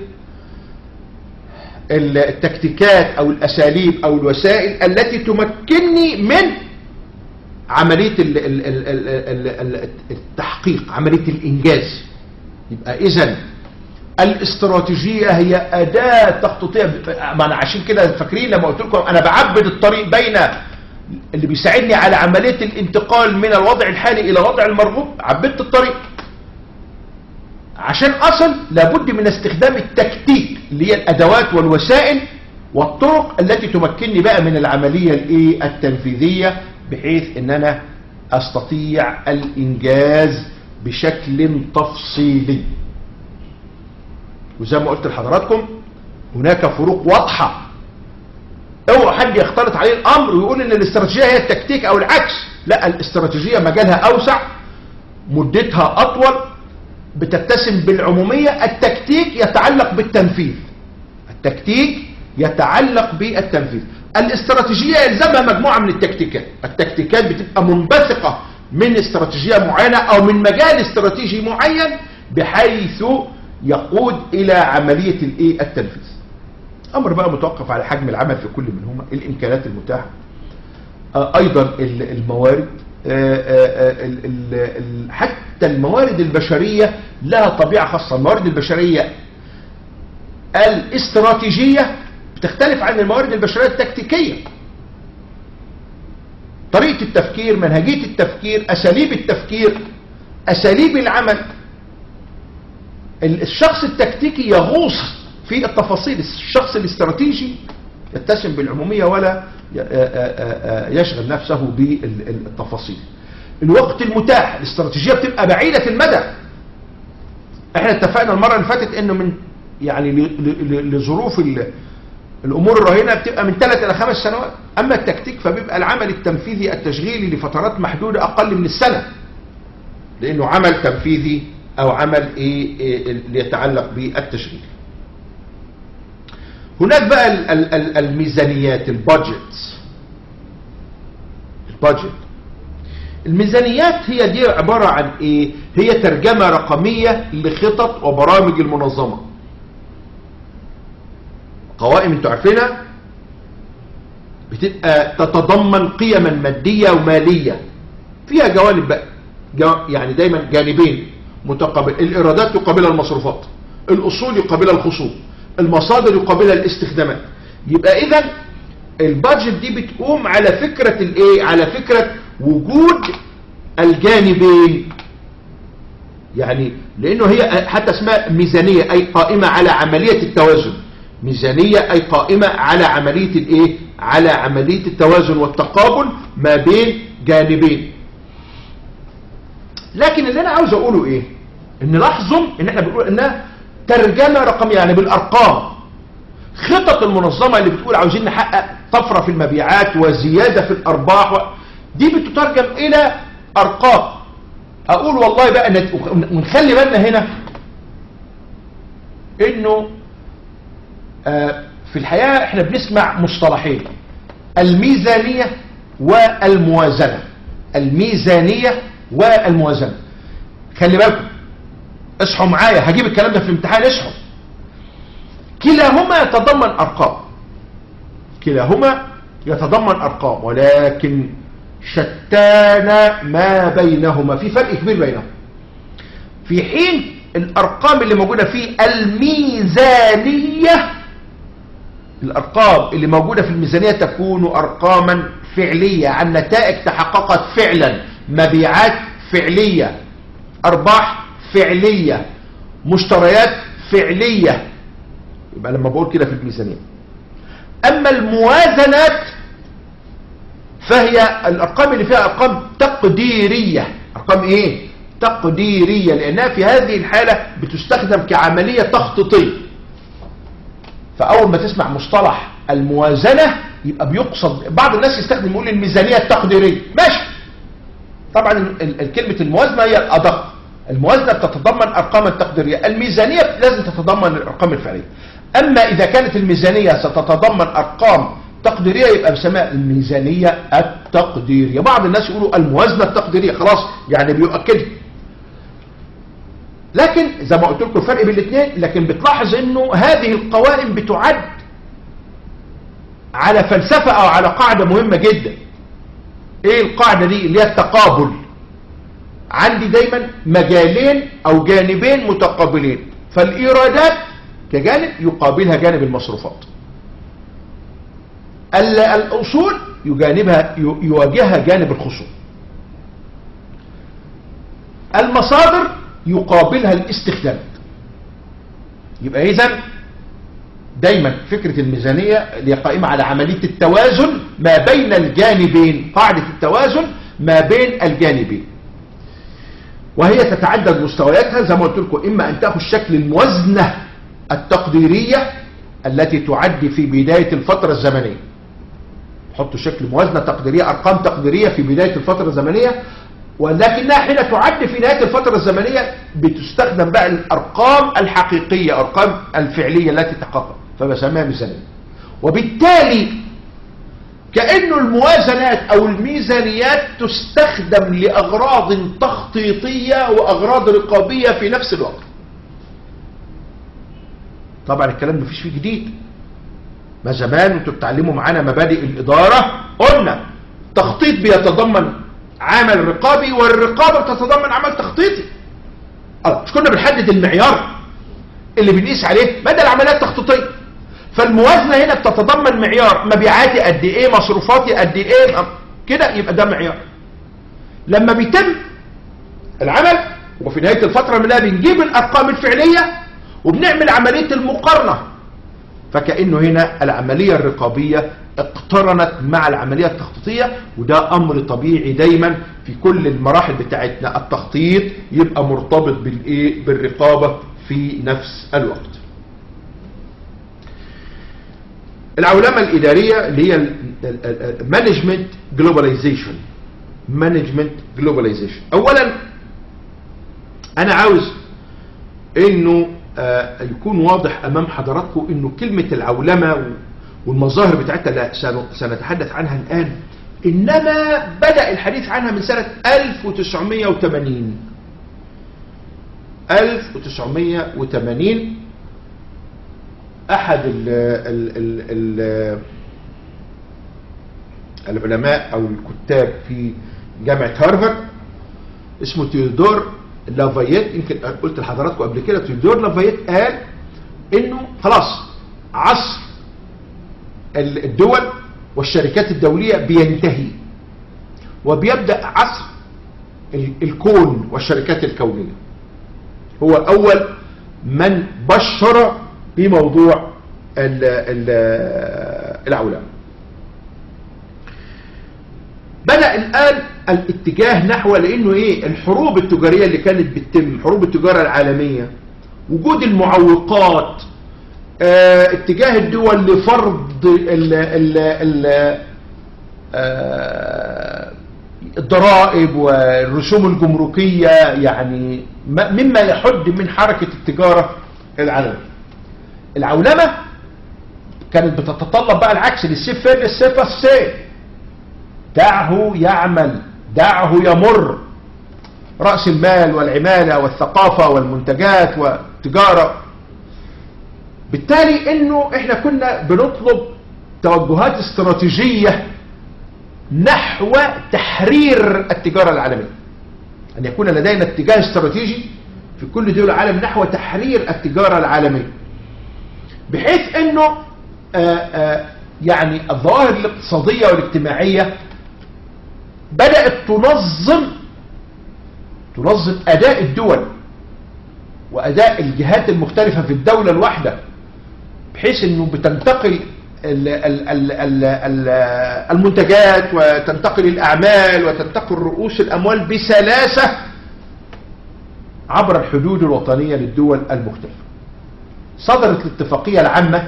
التكتيكات او الاساليب او الوسائل التي تمكنني من عملية التحقيق، عملية الإنجاز. يبقى إذن الاستراتيجية هي أداة تخطيطية. ما أنا عشان كده فاكرين لما قلت لكم أنا بعبد الطريق بين اللي بيساعدني على عملية الانتقال من الوضع الحالي إلى الوضع المرغوب، عبدت الطريق. عشان أصل لابد من استخدام التكتيك اللي هي الأدوات والوسائل والطرق التي تمكنني بقى من العملية الإيه التنفيذية، بحيث ان انا استطيع الانجاز بشكل تفصيلي. وزي ما قلت لحضراتكم هناك فروق واضحة، اوعى حد يختلط عليه الامر ويقول ان الاستراتيجية هي التكتيك او العكس. لا، الاستراتيجية مجالها اوسع، مدتها اطول، بتتسم بالعمومية. التكتيك يتعلق بالتنفيذ، التكتيك يتعلق بالتنفيذ. الاستراتيجية يلزمها مجموعة من التكتيكات. التكتيكات بتبقى منبثقة من استراتيجية معينة او من مجال استراتيجي معين بحيث يقود الى عملية الايه التنفيذ. امر بقى متوقف على حجم العمل في كل منهما، الامكانات المتاحة، ايضا الموارد، حتى الموارد البشرية لها طبيعة خاصة. الموارد البشرية الاستراتيجية بتختلف عن الموارد البشرية التكتيكية. طريقة التفكير، منهجية التفكير، أساليب التفكير، أساليب العمل. الشخص التكتيكي يغوص في التفاصيل، الشخص الاستراتيجي يتسم بالعمومية ولا يشغل نفسه بالتفاصيل. الوقت المتاح، الاستراتيجية بتبقى بعيدة المدى. احنا اتفقنا المرة اللي فاتت انه من يعني لظروف الامور الرهينه بتبقى من ثلاث الى خمس سنوات. اما التكتيك فبيبقى العمل التنفيذي التشغيلي لفترات محدوده اقل من السنه، لانه عمل تنفيذي او عمل ايه, إيه اللي يتعلق بالتشغيل. هناك بقى ال ال ال الميزانيات، البادجت. البادجت الميزانيات هي دي عبارة عن ايه؟ هي ترجمة رقمية لخطط وبرامج المنظمة. قوائم انتوا عارفينها بتبقى تتضمن قيما مادية ومالية فيها جوانب بقى، يعني دايما جانبين متقابل، الايرادات يقابلها المصروفات، الاصول يقابلها الخصوم، المصادر يقابلها الاستخدامات. يبقى اذا البادجت دي بتقوم على فكرة الايه؟ على فكرة وجود الجانبين، يعني لانه هي حتى اسمها ميزانية اي قائمة على عملية التوازن. ميزانية اي قائمة على عملية الايه؟ على عملية التوازن والتقابل ما بين جانبين. لكن اللي انا عاوز اقوله ايه؟ ان لاحظوا ان احنا بنقول انها ترجمة رقمية، يعني بالارقام. خطط المنظمة اللي بتقول عاوزين نحقق طفرة في المبيعات وزيادة في الارباح، دي بتترجم الى ارقام. اقول والله بقى ونخلي بالنا هنا انه آه في الحياة احنا بنسمع مصطلحين: الميزانية والموازنة. الميزانية والموازنة، خلي بالكم، اصحوا معايا، هجيب الكلام ده في الامتحان، اصحوا. كلاهما يتضمن ارقام، كلاهما يتضمن ارقام، ولكن شتان ما بينهما، في فرق كبير بينهم. في حين الارقام اللي موجودة في الميزانية، الارقام اللي موجودة في الميزانية تكون ارقاما فعلية عن نتائج تحققت فعلا، مبيعات فعلية، ارباح فعلية، مشتريات فعلية. يبقى لما بقول كده في الميزانية. اما الموازنات فهي الارقام اللي فيها ارقام تقديرية. ارقام ايه؟ تقديرية، لانها في هذه الحالة بتستخدم كعملية تخطيطية. فاول ما تسمع مصطلح الموازنة يبقى بيقصد، بعض الناس يستخدم يقول الميزانية التقديرية، ماشي. طبعا الكلمة الموازنة هي الادق. الموازنة بتتضمن ارقاما تقديرية، الميزانية لازم تتضمن الارقام الفعلية. اما اذا كانت الميزانية ستتضمن ارقام تقديرية يبقى بسماها الميزانية التقديرية. بعض الناس يقولوا الموازنة التقديرية، خلاص يعني بيؤكد. لكن زي ما قلت لكم الفرق بين الاثنين، لكن بتلاحظ انه هذه القوائم بتعد على فلسفة او على قاعدة مهمة جدا. ايه القاعدة دي؟ اللي هي التقابل. عندي دايما مجالين او جانبين متقابلين، فالايرادات كجانب يقابلها جانب المصروفات، الاصول يجانبها يواجهها جانب الخصوم، المصادر يقابلها الاستخدامات. يبقى اذا دايما فكرة الميزانية اللي قائمة على عملية التوازن ما بين الجانبين، قاعدة التوازن ما بين الجانبين، وهي تتعدد مستوياتها زي ما قلت لكم. اما ان تاخذ شكل الموازنة التقديرية التي تعد في بداية الفترة الزمنية، حطوا شكل موازنة تقديرية، ارقام تقديرية في بداية الفترة الزمنية، ولكنها حين تعد في نهاية الفترة الزمنية بتستخدم بقى الارقام الحقيقية، ارقام الفعلية التي تحقق، فبسميها ميزانية. وبالتالي كأنه الموازنات او الميزانيات تستخدم لاغراض تخطيطية واغراض رقابية في نفس الوقت. طبعا الكلام مفيش فيه جديد، ما زمان انتوا بتعلموا معانا مبادئ الادارة، قلنا تخطيط بيتضمن عمل رقابي، والرقابة بتتضمن عمل تخطيطي. اه مش كنا بنحدد المعيار اللي بنقيس عليه مدى العمليات التخطيطية؟ فالموازنة هنا بتتضمن معيار، مبيعاتي قد ايه، مصروفاتي قد ايه، كده يبقى ده معيار. لما بيتم العمل وفي نهاية الفترة منها بنجيب الارقام الفعلية وبنعمل عملية المقارنة، فكأنه هنا العملية الرقابية اقترنت مع العملية التخطيطية، وده امر طبيعي دايما في كل المراحل بتاعتنا. التخطيط يبقى مرتبط بالايه؟ بالرقابة في نفس الوقت. العولمة الإدارية اللي هي مانجمنت جلوباليزيشن. مانجمنت جلوباليزيشن، اولا انا عاوز انه آه يكون واضح امام حضراتكم انه كلمة العولمة والمظاهر بتاعتها اللي سنتحدث عنها الان انما بدأ الحديث عنها من سنة ألف وتسعمائة وثمانين. ألف وتسعمائة وثمانين احد ال ال ال ال العلماء او الكتاب في جامعة هارفارد اسمه تيودور لافاييت، يمكن قلت لحضراتكم قبل كده، تيودور لافاييت قال انه خلاص عصر الدول والشركات الدولية بينتهي وبيبدأ عصر الكون والشركات الكونية. هو اول من بشر بموضوع العولمة. بدأ الآن الاتجاه نحو، لأنه إيه الحروب التجارية اللي كانت بتتم، حروب التجارة العالمية، وجود المعوقات، اه اتجاه الدول لفرض ال ال ال اه الضرائب والرسوم الجمركية، يعني مما يحد من حركة التجارة العالمية. العولمة كانت بتتطلب بقى العكس، للسيف فين؟ السيف السيف، دعه يعمل، دعه يمر. رأس المال والعمالة والثقافة والمنتجات والتجارة. بالتالي انه احنا كنا بنطلب توجهات استراتيجية نحو تحرير التجارة العالمية، ان يكون لدينا اتجاه استراتيجي في كل دول العالم نحو تحرير التجارة العالمية، بحيث انه آآ آآ يعني الظواهر الاقتصادية والاجتماعية بدأت تنظم تنظم أداء الدول وأداء الجهات المختلفة في الدولة الواحدة، بحيث أنه بتنتقل المنتجات وتنتقل الأعمال وتنتقل رؤوس الأموال بسلاسة عبر الحدود الوطنية للدول المختلفة. صدرت الاتفاقية العامة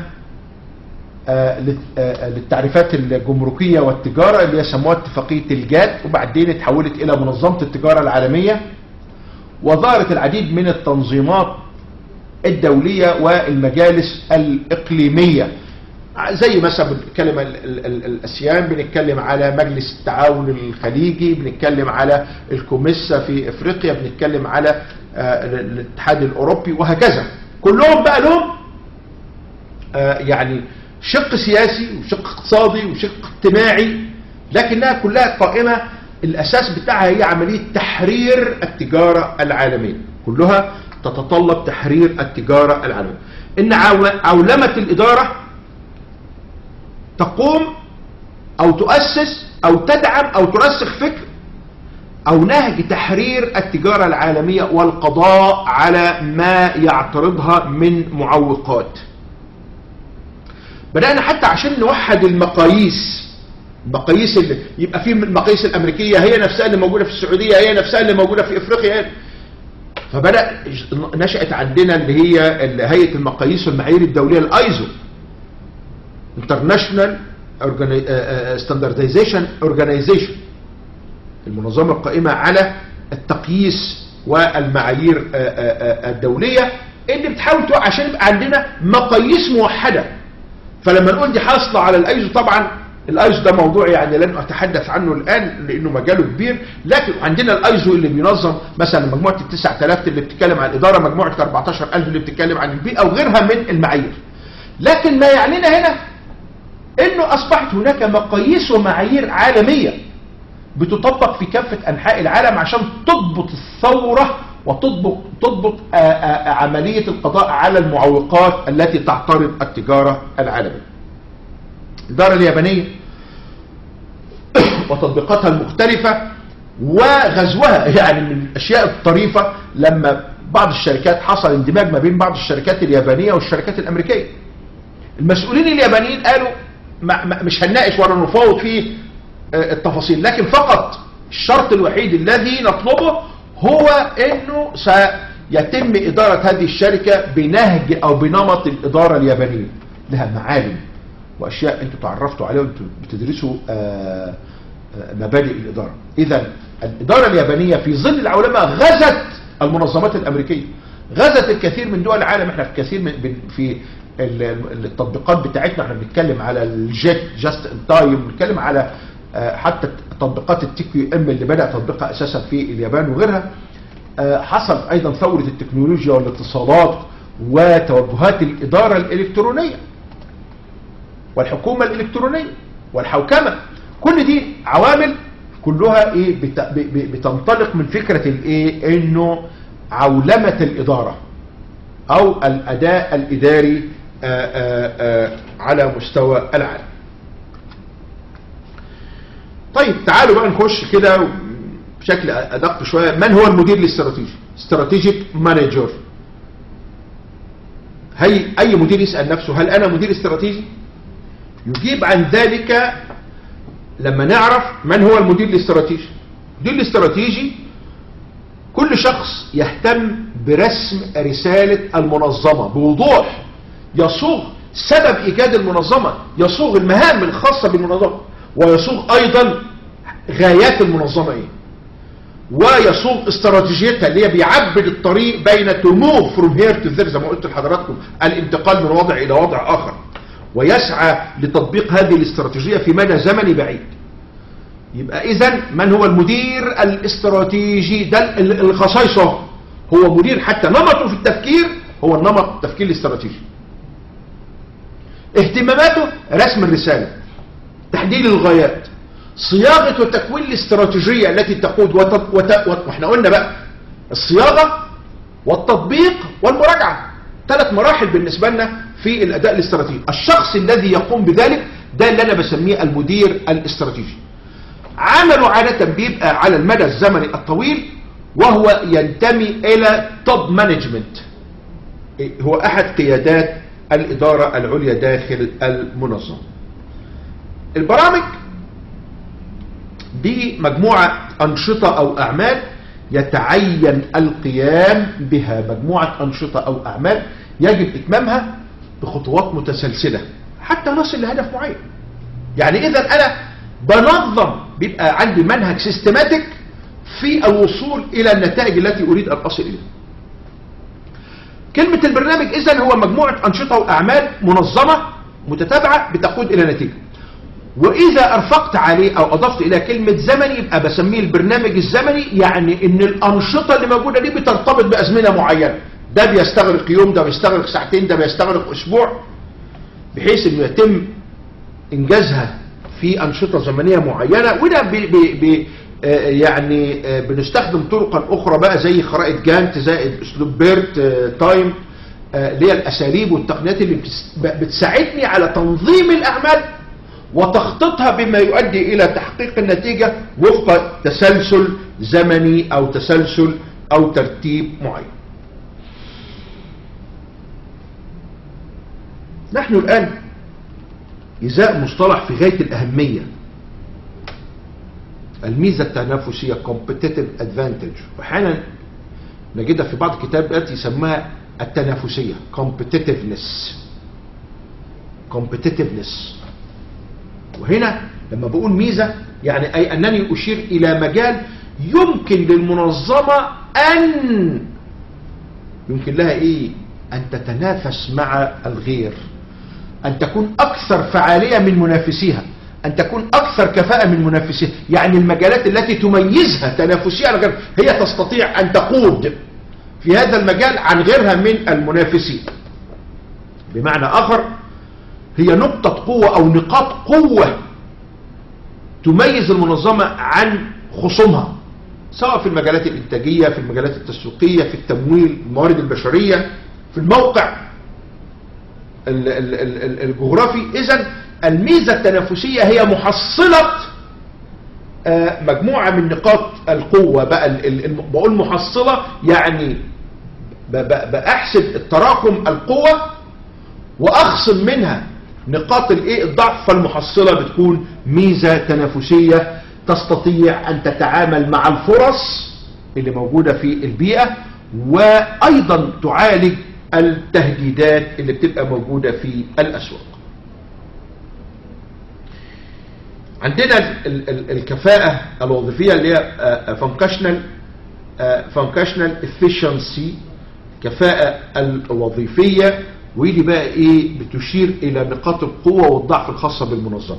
للتعريفات الجمركية والتجارة اللي يسموها اتفاقية الجات، وبعدين اتحولت إلى منظمة التجارة العالمية، وظهرت العديد من التنظيمات الدولية والمجالس الإقليمية، زي مثلا بنتكلم الأسيان، بنتكلم على مجلس التعاون الخليجي، بنتكلم على الكوميسا في إفريقيا، بنتكلم على الاتحاد الأوروبي، وهكذا. كلهم بقى لهم يعني شق سياسي وشق اقتصادي وشق اجتماعي، لكنها كلها قائمة الأساس بتاعها هي عملية تحرير التجارة العالمية، كلها تتطلب تحرير التجارة العالمية. إن عولمة الإدارة تقوم أو تؤسس أو تدعم أو ترسخ فكر أو نهج تحرير التجارة العالمية والقضاء على ما يعترضها من معوقات. بدأنا حتى عشان نوحد المقاييس، المقاييس اللي يبقى فيه المقاييس الأمريكية هي نفسها اللي موجودة في السعودية، هي نفسها اللي موجودة في إفريقيا. فبدأ نشأت عندنا اللي هي هيئة المقاييس والمعايير الدولية، الأيزو، International Standardization Organization، المنظمة القائمة على التقييس والمعايير الدولية، اللي بتحاول توقع عشان يبقى عندنا مقاييس موحدة. فلما نقول دي حاصلة على الايزو، طبعا الايزو ده موضوع يعني لن اتحدث عنه الان لانه مجاله كبير، لكن عندنا الايزو اللي بينظم مثلا مجموعة التسعة آلاف اللي بتتكلم عن الادارة، مجموعة أربعتاشر ألف اللي بتتكلم عن البيئة وغيرها من المعايير. لكن ما يعنينا هنا انه اصبحت هناك مقاييس ومعايير عالمية بتطبق في كافة انحاء العالم عشان تضبط الثورة وتضبط تضبط عملية القضاء على المعوقات التي تعترض التجارة العالمية. الإدارة اليابانية وتطبيقاتها المختلفة وغزوها، يعني من الأشياء الطريفة لما بعض الشركات حصل اندماج ما بين بعض الشركات اليابانية والشركات الأمريكية. المسؤولين اليابانيين قالوا ما مش هنناقش ولا نفاوض في التفاصيل، لكن فقط الشرط الوحيد الذي نطلبه هو انه سيتم ادارة هذه الشركة بنهج او بنمط الادارة اليابانية، لها معالم واشياء انتوا تعرفتوا عليها وانتوا بتدرسوا مبادئ الادارة. اذا الادارة اليابانية في ظل العولمة غزت المنظمات الامريكية، غزت الكثير من دول العالم. احنا في كثير من في التطبيقات بتاعتنا احنا بنتكلم على الجيت جاست ان تايم، بنتكلم على حتى تطبيقات التي كيو ام اللي بدأ تطبيقها اساسا في اليابان وغيرها. حصل ايضا ثورة التكنولوجيا والاتصالات وتوجهات الادارة الالكترونية والحكومة الالكترونية والحوكمة. كل دي عوامل كلها ايه بتنطلق من فكرة الايه انه عولمة الادارة او الاداء الاداري آآ آآ على مستوى العالم. طيب تعالوا بقى نخش كده بشكل ادق شوية. من هو المدير الاستراتيجي؟ استراتيجيك مانجر. هي اي مدير يسأل نفسه هل انا مدير استراتيجي؟ يجيب عن ذلك لما نعرف من هو المدير الاستراتيجي. المدير الاستراتيجي كل شخص يهتم برسم رسالة المنظمة بوضوح، يصوغ سبب إيجاد المنظمة، يصوغ المهام الخاصة بالمنظمة، ويصوغ أيضا غايات المنظمة إيه، ويصوغ استراتيجيتها اللي هي بيعبد الطريق بين to move from here to there زي ما قلت لحضراتكم، الانتقال من وضع إلى وضع آخر، ويسعى لتطبيق هذه الاستراتيجية في مدى زمني بعيد. يبقى إذن من هو المدير الاستراتيجي؟ ده اللي خصائصه هو مدير حتى نمطه في التفكير هو النمط التفكير الاستراتيجي. اهتماماته رسم الرسالة، تحديد الغايات، صياغة وتكوين الاستراتيجية التي تقود وت... وت... وت... واحنا قلنا بقى الصياغة والتطبيق والمراجعة، ثلاث مراحل بالنسبة لنا في الأداء الاستراتيجي. الشخص الذي يقوم بذلك ده اللي أنا بسميه المدير الاستراتيجي. عمله عادة بيبقى على المدى الزمني الطويل، وهو ينتمي إلى توب مانجمنت، هو أحد قيادات الإدارة العليا داخل المنظمة. البرامج دي مجموعة أنشطة أو أعمال يتعين القيام بها، مجموعة أنشطة أو أعمال يجب إتمامها بخطوات متسلسلة حتى نصل لهدف معين. يعني إذا أنا بنظم، بيبقى عندي منهج سيستماتيك في الوصول إلى النتائج التي أريد أن أصل إليها. كلمة البرنامج إذن هو مجموعة أنشطة وأعمال منظمة متتابعة بتقود إلى نتيجة. وإذا أرفقت عليه أو أضفت إلى كلمة زمني يبقى بسميه البرنامج الزمني، يعني إن الأنشطة اللي موجودة دي بترتبط بأزمنة معينة، ده بيستغرق يوم، ده بيستغرق ساعتين، ده بيستغرق أسبوع، بحيث إنه يتم إنجازها في أنشطة زمنية معينة. وده بي بي بي يعني بنستخدم طرقا أخرى بقى زي خرائط جانت، زائد أسلوب بيرت تايم، اللي هي الأساليب والتقنيات اللي بتساعدني على تنظيم الأعمال وتخطيطها بما يؤدي إلى تحقيق النتيجة وفق تسلسل زمني أو تسلسل أو ترتيب معين. نحن الآن إزاء مصطلح في غاية الأهمية، الميزة التنافسية competitive advantage، وأحيانا نجدها في بعض الكتابات يسمىها التنافسية competitiveness competitiveness. وهنا لما بقول ميزة يعني أي أنني أشير إلى مجال يمكن للمنظمة أن يمكن لها إيه أن تتنافس مع الغير، أن تكون أكثر فعالية من منافسيها، أن تكون أكثر كفاءة من منافسيها. يعني المجالات التي تميزها تنافسية على غيرها هي تستطيع أن تقود في هذا المجال عن غيرها من المنافسين. بمعنى آخر هي نقطة قوة أو نقاط قوة تميز المنظمة عن خصومها، سواء في المجالات الإنتاجية، في المجالات التسويقية، في التمويل، الموارد البشرية، في الموقع الجغرافي. إذن الميزة التنافسية هي محصلة مجموعة من نقاط القوة. بقى بقول محصلة يعني بأحسب التراكم القوة وأخصم منها نقاط الايه الضعف، فالمحصلة بتكون ميزة تنافسية تستطيع أن تتعامل مع الفرص اللي موجودة في البيئة، وأيضا تعالج التهديدات اللي بتبقى موجودة في الأسواق. عندنا الكفاءة الوظيفية اللي هي functional functional efficiency الكفاءة الوظيفية، ودي بقى ايه بتشير الى نقاط القوة والضعف الخاصة بالمنظمة.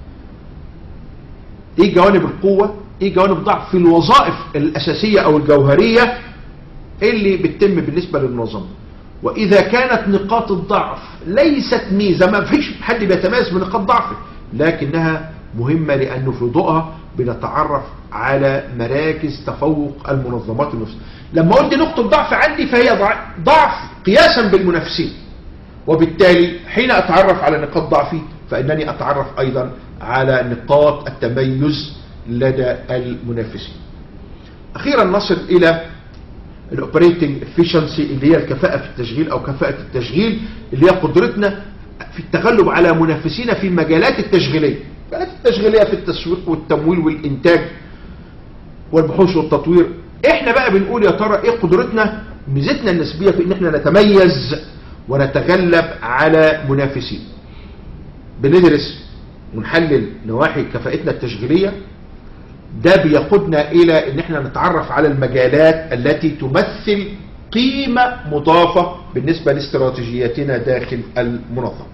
ايه جوانب القوة، ايه جوانب الضعف في الوظائف الاساسية او الجوهرية اللي بتتم بالنسبة للمنظمة. واذا كانت نقاط الضعف ليست ميزة، ما فيش حد بيتميز بنقاط ضعفه، لكنها مهمة لانه في ضوءها بنتعرف على مراكز تفوق المنظمات النفسية. لما قلت نقطة ضعف عندي فهي ضعف قياسا بالمنافسين، وبالتالي حين اتعرف على نقاط ضعفي فانني اتعرف ايضا على نقاط التميز لدى المنافسين. اخيرا نصل الى الاوبريتنج افيشنسي اللي هي الكفاءة في التشغيل او كفاءة التشغيل، اللي هي قدرتنا في التغلب على منافسينا في المجالات التشغيلية. المجالات التشغيلية في التسويق والتمويل والانتاج والبحوث والتطوير. احنا بقى بنقول يا ترى ايه قدرتنا، ميزتنا النسبية في ان احنا نتميز ونتغلب على منافسين. بندرس ونحلل نواحي كفاءتنا التشغيلية، ده بيقودنا الى ان احنا نتعرف على المجالات التي تمثل قيمة مضافة بالنسبة لاستراتيجياتنا داخل المنظمة.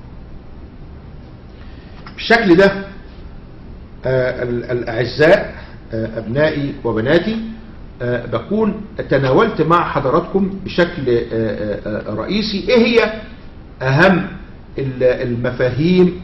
بالشكل ده آه الاعزاء آه ابنائي وبناتي آه بكون تناولت مع حضراتكم بشكل آه آه رئيسي ايه هي اهم المفاهيم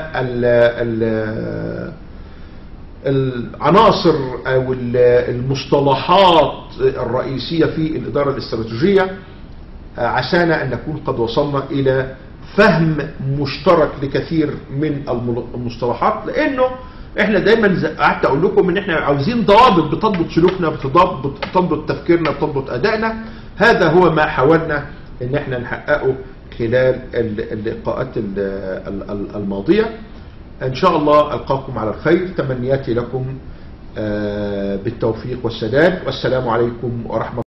والعناصر او المصطلحات الرئيسية في الإدارة الاستراتيجية، عسانا ان نكون قد وصلنا الى فهم مشترك لكثير من المصطلحات، لانه احنا دايما قعدت اقول لكم ان احنا عاوزين ضوابط بتضبط سلوكنا، بتضبط تفكيرنا، بتضبط ادائنا. هذا هو ما حاولنا ان احنا نحققه خلال اللقاءات الماضية. ان شاء الله القاكم على الخير، تمنياتي لكم بالتوفيق والسداد، والسلام عليكم ورحمة الله.